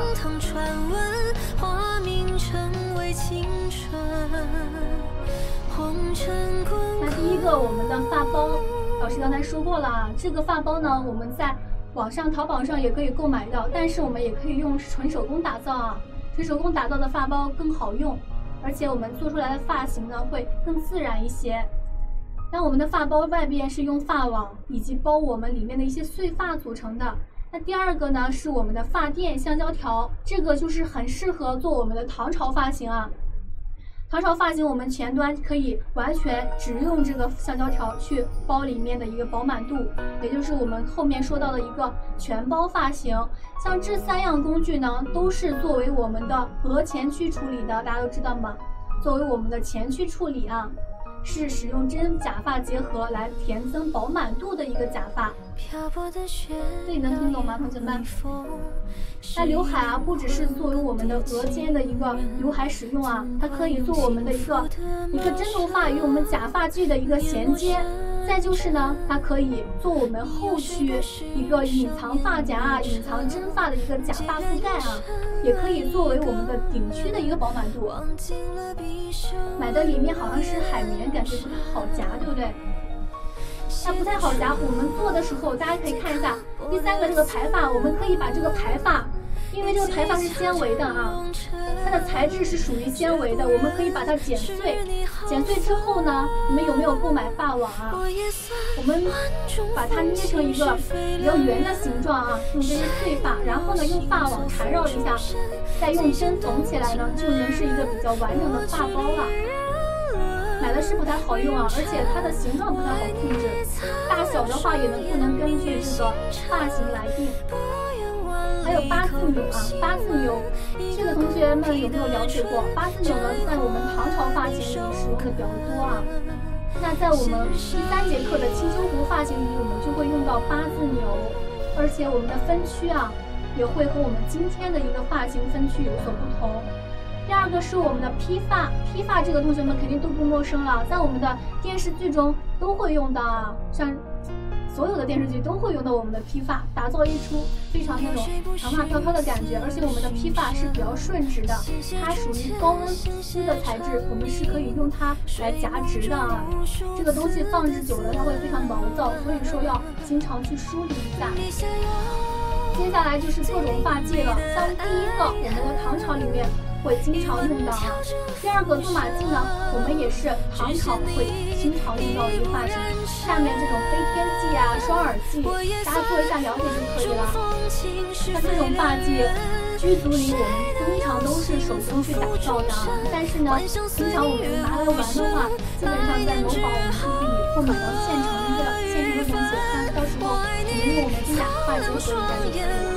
啊。那第一个，我们的发包，老师刚才说过了啊，这个发包呢，我们在网上淘宝上也可以购买到，但是我们也可以用纯手工打造啊，纯手工打造的发包更好用，而且我们做出来的发型呢会更自然一些。那我们的发包外边是用发网以及包我们里面的一些碎发组成的。那第二个呢是我们的发垫橡胶条，这个就是很适合做我们的唐朝发型啊。唐朝发型我们前端可以完全只用这个橡胶条去包里面的一个饱满度，也就是我们后面说到的一个全包发型。像这三样工具呢都是作为我们的额前区处理的，大家都知道吗？作为我们的前区处理啊，是使用真假发结合来填增饱满度的一个假发。这里能听懂吗，同学们？那刘海啊，不只是作为我们的额间的一个刘海使用啊，它可以做我们的一个一个真头发与我们假发具的一个衔接。再就是呢，它可以做我们后区一个隐藏发夹啊、隐藏真发的一个假发覆盖啊，也可以作为我们的顶区的一个饱满度。买的里面好像是海绵，感觉不太好夹，对不对？它不太好夹，我们做的时候大家可以看一下第三个这个排发，我们可以把这个排发，因为这个排发是纤维的啊，它的材质是属于纤维的，我们可以把它剪碎，剪碎之后呢，你们有没有购买发网啊？我们把它捏成一个比较圆的形状啊，用这些碎发，然后呢用发网缠绕一下，再用针缝起来呢，就能是一个比较完整的发包了。买的是不太好用啊，而且它的形状不太好控制，大小的话也能不能根据这个发型来定。还有八字钮啊，八字钮，这个同学们有没有了解过？八字钮呢，在我们唐朝发型里使用的比较多啊。那在我们第三节课的清修湖发型里，我们就会用到八字钮，而且我们的分区啊，也会和我们今天的一个发型分区有所不同。第二个是我们的披发，披发这个同学们肯定都不陌生了，在我们的电视剧中都会用到啊，像所有的电视剧都会用到我们的披发，打造一出非常那种长发飘飘的感觉。而且我们的披发是比较顺直的，它属于高温丝的材质，我们是可以用它来夹直的啊。这个东西放置久了它会非常毛躁，所以说要经常去梳理一下。接下来就是各种发髻了，像第一个我们的唐朝里面会经常用到啊。第二个镀马髻呢，我们也是唐朝会经常用到的一个发型。下面这种飞天髻啊、双耳髻，大家做一下了解就可以了。那这种发髻，剧组里我们通常都是手工去打造的啊，但是呢，经常我们拿来玩的话，基本上在某宝我们就可以购买到现成的现成的东西，那到时候我们用我们真假发结合一下就可以了。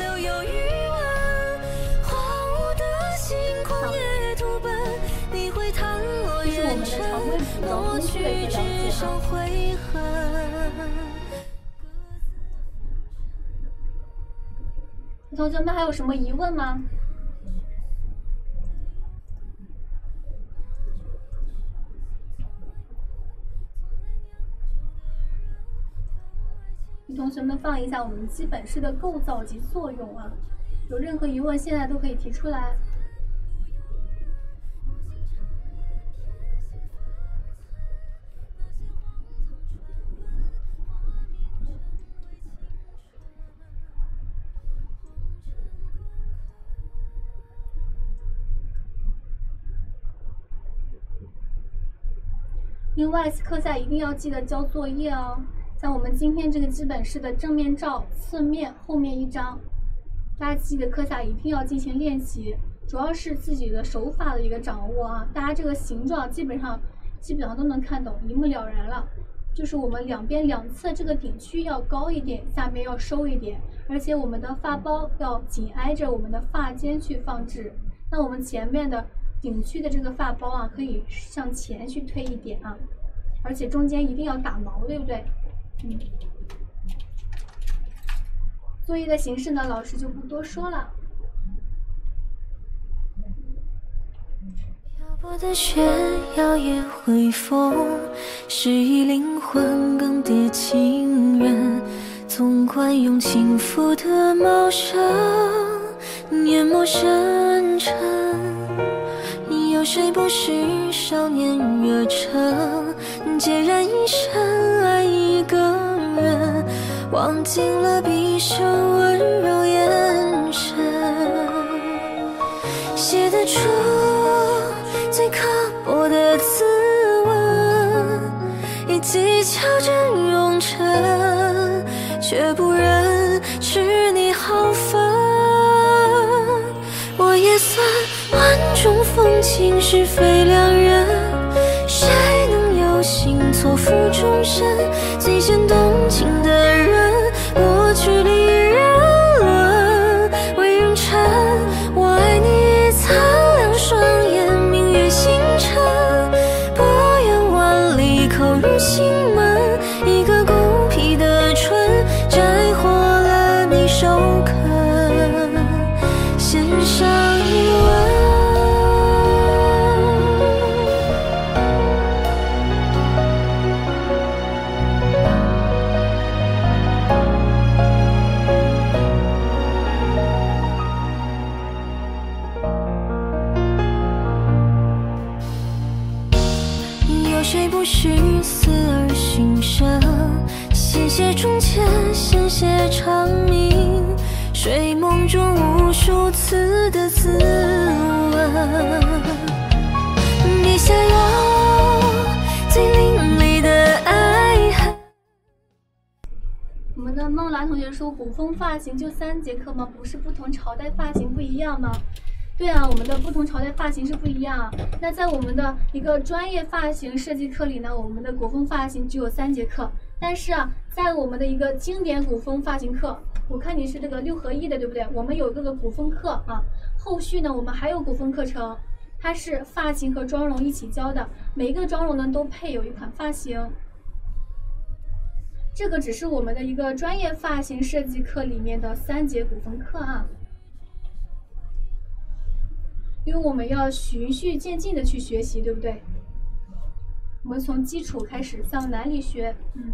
这是我们的常规服装工具的一个了解啊。同学们还有什么疑问吗？给同学们放一下我们基本式的构造及作用啊，有任何疑问现在都可以提出来。另外，课下一定要记得交作业哦。像我们今天这个基本式的正面照、侧面、后面一张，大家记得课下一定要进行练习，主要是自己的手法的一个掌握啊。大家这个形状基本上基本上都能看懂，一目了然了。就是我们两边两侧这个顶区要高一点，下面要收一点，而且我们的发包要紧挨着我们的发尖去放置。那我们前面的顶区的这个发包啊，可以向前去推一点啊，而且中间一定要打毛，对不对？嗯。作业的形式呢，老师就不多说了。 漂泊的雪摇曳回风，是以灵魂更迭情人，纵惯用轻浮的茂盛。 深沉。有谁不是少年热忱，孑然一身爱一个人，忘尽了彼生温柔眼神，写得出最刻薄的字吻，以技巧真容尘，却不忍吃你好分。我也算万种风情，是非两人，谁能有幸错付终身？最先动情的人，过去里人伦为人臣。我爱你苍凉双眼，明月星辰，不远万里扣入心门。一个孤僻的唇，摘获了你首肯，献上一吻。有谁不是死而寻生？鲜血中间，鲜血长鸣，睡梦中无数次的自问。笔下有最淋漓的爱恨。 我们的梦兰同学说，古风发型就三节课吗？不是不同朝代发型不一样吗？对啊，我们的不同朝代发型是不一样。那在我们的一个专业发型设计课里呢，我们的古风发型只有三节课。但是啊，在我们的一个经典古风发型课，我看你是这个六合一的，对不对？我们有这个古风课啊。后续呢，我们还有古风课程，它是发型和妆容一起教的，每一个妆容呢都配有一款发型。这个只是我们的一个专业发型设计课里面的三节古风课啊。因为我们要循序渐进的去学习，对不对？我们从基础开始向南里学，嗯。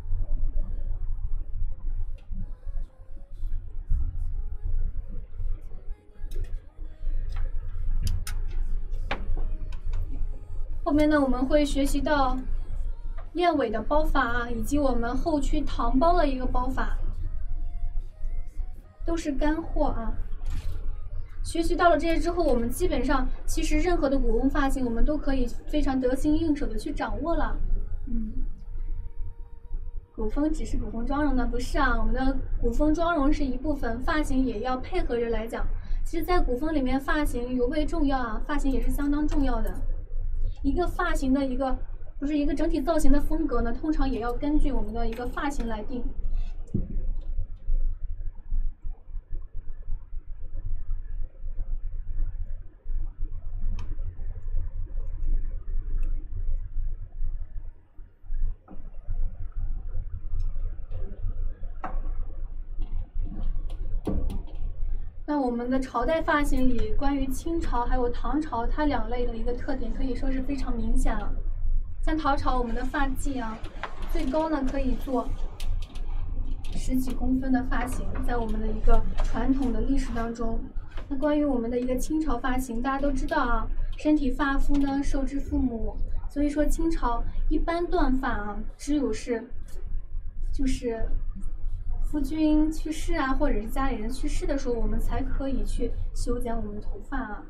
后面呢，我们会学习到燕尾的包法啊，以及我们后区唐包的一个包法，都是干货啊。学习到了这些之后，我们基本上其实任何的古风发型，我们都可以非常得心应手的去掌握了。嗯，古风只是古风妆容呢？不是啊，我们的古风妆容是一部分，发型也要配合着来讲。其实，在古风里面，发型尤为重要啊，发型也是相当重要的。一个发型的一个不是一个整体造型的风格呢，通常也要根据我们的一个发型来定。那我们的朝代发型里，关于清朝还有唐朝，它两类的一个特点可以说是非常明显了。像唐朝，我们的发髻啊，最高呢可以做十几公分的发型，在我们的一个传统的历史当中。那关于我们的一个清朝发型，大家都知道啊，身体发肤呢受之父母，所以说清朝一般断发啊，只有是就是夫君去世啊，或者是家里人去世的时候，我们才可以去修剪我们的头发啊。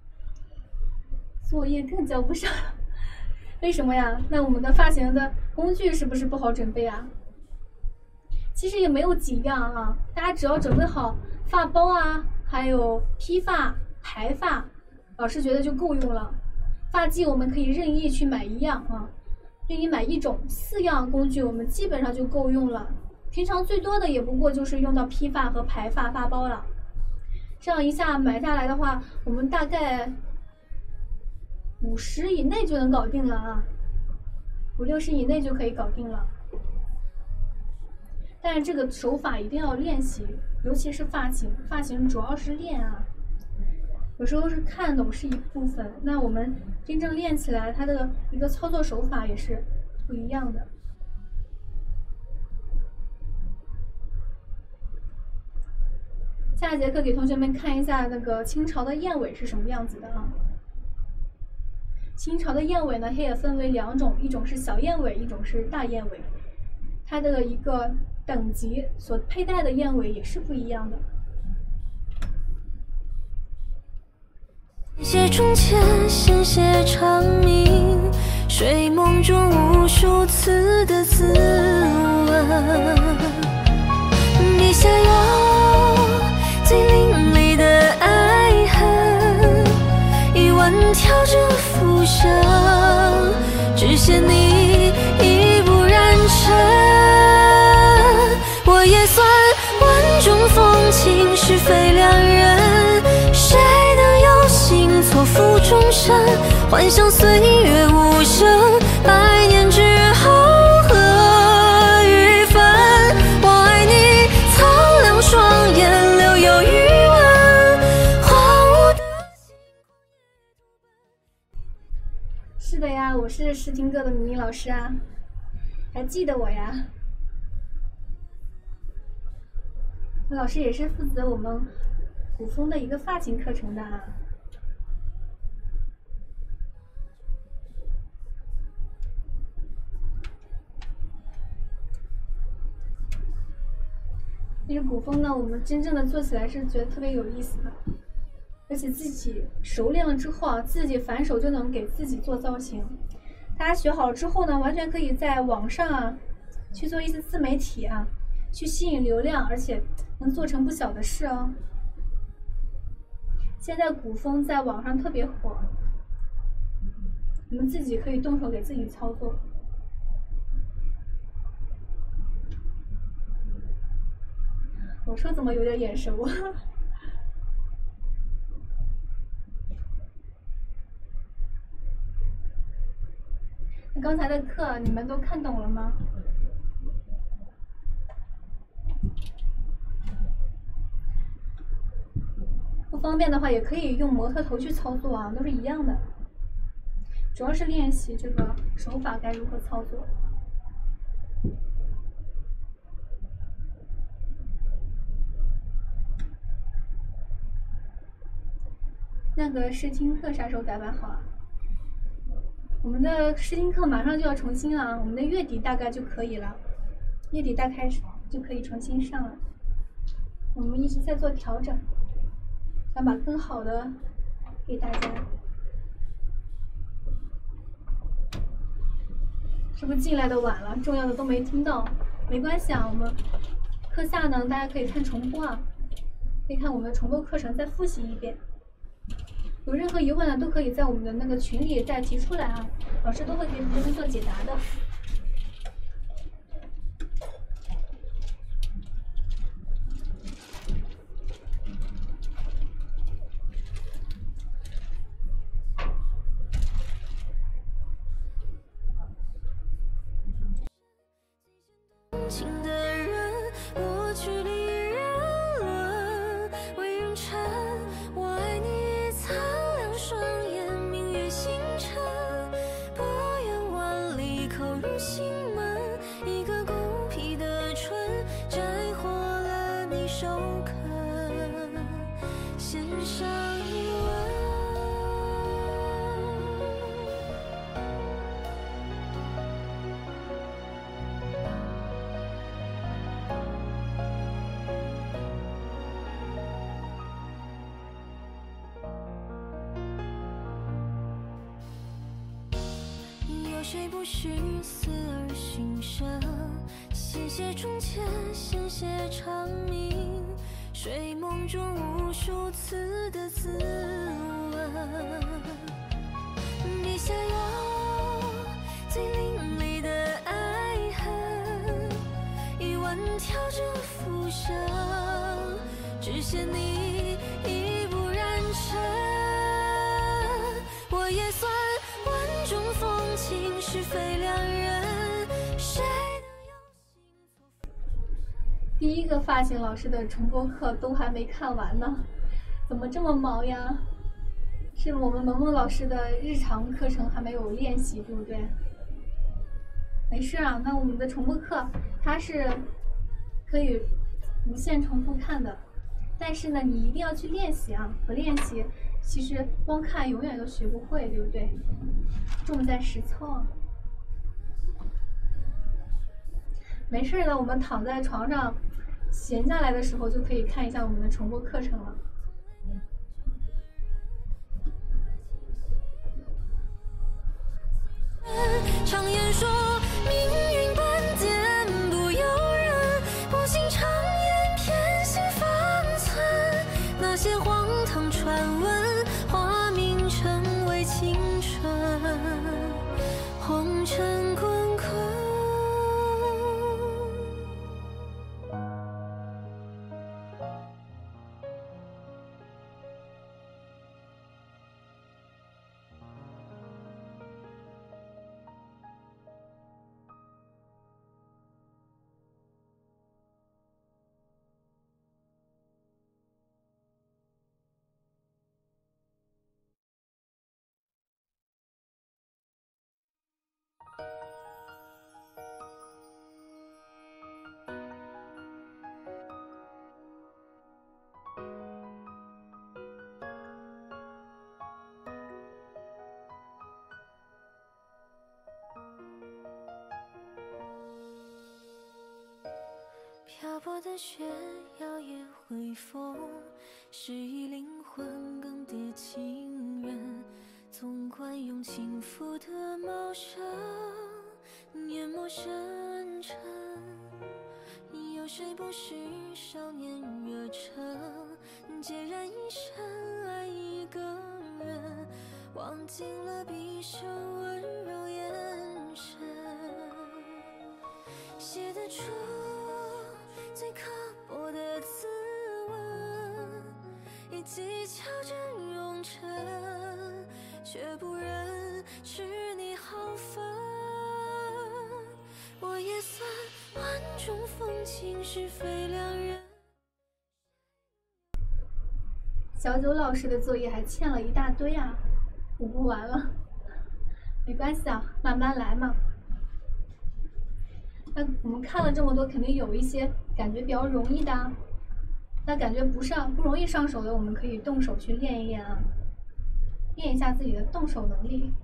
作业更交不上了，为什么呀？那我们的发型的工具是不是不好准备啊？其实也没有几样啊，大家只要准备好发包啊，还有披发、排发，老师觉得就够用了。发髻我们可以任意去买一样啊，任意买一种，四样工具我们基本上就够用了。平常最多的也不过就是用到披发和排发发包了，这样一下买下来的话，我们大概五十以内就能搞定了啊，五六十以内就可以搞定了。但是这个手法一定要练习，尤其是发型，发型主要是练啊。有时候是看懂是一部分，那我们真正练起来，它的一个操作手法也是不一样的。 下节课给同学们看一下那个清朝的燕尾是什么样子的啊。清朝的燕尾呢，它也分为两种，一种是小燕尾，一种是大燕尾。它的一个等级所佩戴的燕尾也是不一样的。 谢钟前鲜血长鸣，睡梦中无数次的自问，笔下有最淋漓的爱恨，一万条着浮生，只羡你已不染尘。我也算万种风情，是非两人，谁能有幸错付终身？幻想岁月无声，百年之后何与分？我爱你，苍凉双眼留有余温，荒芜的星空。 是的呀，我是诗听课的明明老师啊，还记得我呀？老师也是负责我们古风的一个发型课程的啊。其实古风呢，我们真正的做起来是觉得特别有意思的，而且自己熟练了之后啊，自己反手就能给自己做造型。大家学好了之后呢，完全可以在网上啊去做一些自媒体啊，去吸引流量，而且能做成不小的事哦。现在古风在网上特别火，你们自己可以动手给自己操作。我说怎么有点眼熟？那刚才的课你们都看懂了吗？不方便的话，也可以用模特头去操作啊，都是一样的。主要是练习这个手法该如何操作。那个试听课啥时候改版好啊？我们的试听课马上就要重新了，我们的月底大概就可以了，月底大概就可以重新上了。我们一直在做调整，想把更好的给大家。是不是进来的晚了，重要的都没听到？没关系啊，我们课下呢，大家可以看重播啊，可以看我们的重播课程，再复习一遍。有任何疑问呢，都可以在我们的那个群里再提出来啊，老师都会给你们做解答的。 情的人，我距离人伦为人尘。我爱你，苍凉双眼，明月星辰，不远万里，口入心门。一个孤僻的春，摘获了你首肯，献上一吻。谁不虚死而寻生？鲜血中间，鲜血长鸣，睡梦中无数次的自问。笔下有最淋漓的爱恨，一万条着浮生，只羡你已不染尘。我也算万种风情，是非两人，谁能有幸错付。 第一个发型老师的重播课都还没看完呢，怎么这么忙呀？是我们萌萌老师的日常课程还没有练习，对不对？没事啊，那我们的重播课它是可以无限重复看的， 但是呢，你一定要去练习啊！不练习，其实光看永远都学不会，对不对？重在实操。没事的，我们躺在床上闲下来的时候，就可以看一下我们的重播课程了。 常言说，命运般颠不由人，不信常言，偏信方寸。那些荒唐传闻，化名成为青春，红尘滚滚。漂泊的雪，摇曳回风，是以灵魂更迭情缘。纵观用轻浮的茂盛，淹没深沉。有谁不是少年热忱，孑然一身爱一个人，忘尽了毕生温柔眼神，写得出最刻薄的自问，以技巧真容尘，却不忍吃你好分。我也算万种风情，是非良人。 小九老师的作业还欠了一大堆啊，补不完了，没关系啊，慢慢来嘛。那我们看了这么多，肯定有一些感觉比较容易的啊，那感觉不上不容易上手的，我们可以动手去练一练啊，练一下自己的动手能力。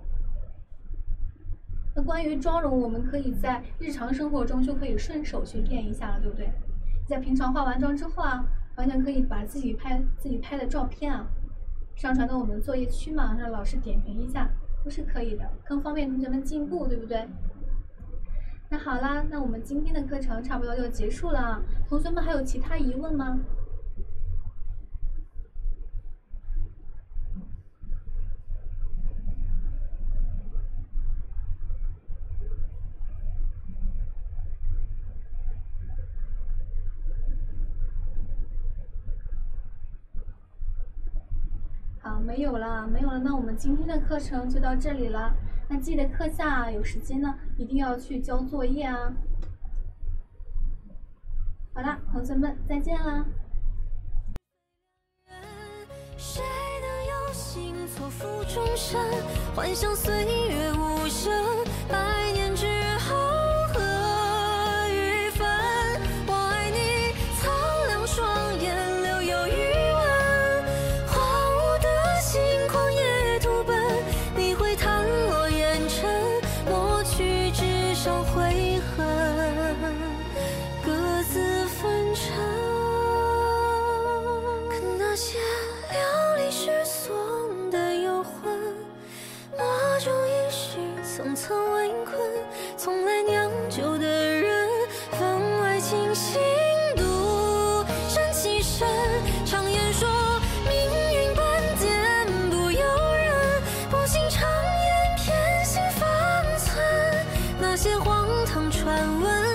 那关于妆容，我们可以在日常生活中就可以顺手去练一下了，对不对？在平常化完妆之后啊，完全可以把自己拍自己拍的照片啊，上传到我们的作业区嘛，让老师点评一下，都是可以的，更方便同学们进步，对不对？那好啦，那我们今天的课程差不多就结束了，同学们还有其他疑问吗？好，没有了，没有了，那我们今天的课程就到这里了。那记得课下有时间呢，一定要去交作业啊。好啦，同学们再见啦。 谁能有幸错付终身，幻想岁月无声，百年之后何与分？我爱你，苍凉双眼留有余温，荒芜的心狂野土奔，你会弹落烟尘，抹去纸上悔恨，各自分尘。可那些流离失所的幽魂，莫衷一是层层围困，从来酿酒的人，分外清醒独善其身。常言说，命运般颠不由人，不信常言，偏信方寸。那些荒唐传闻，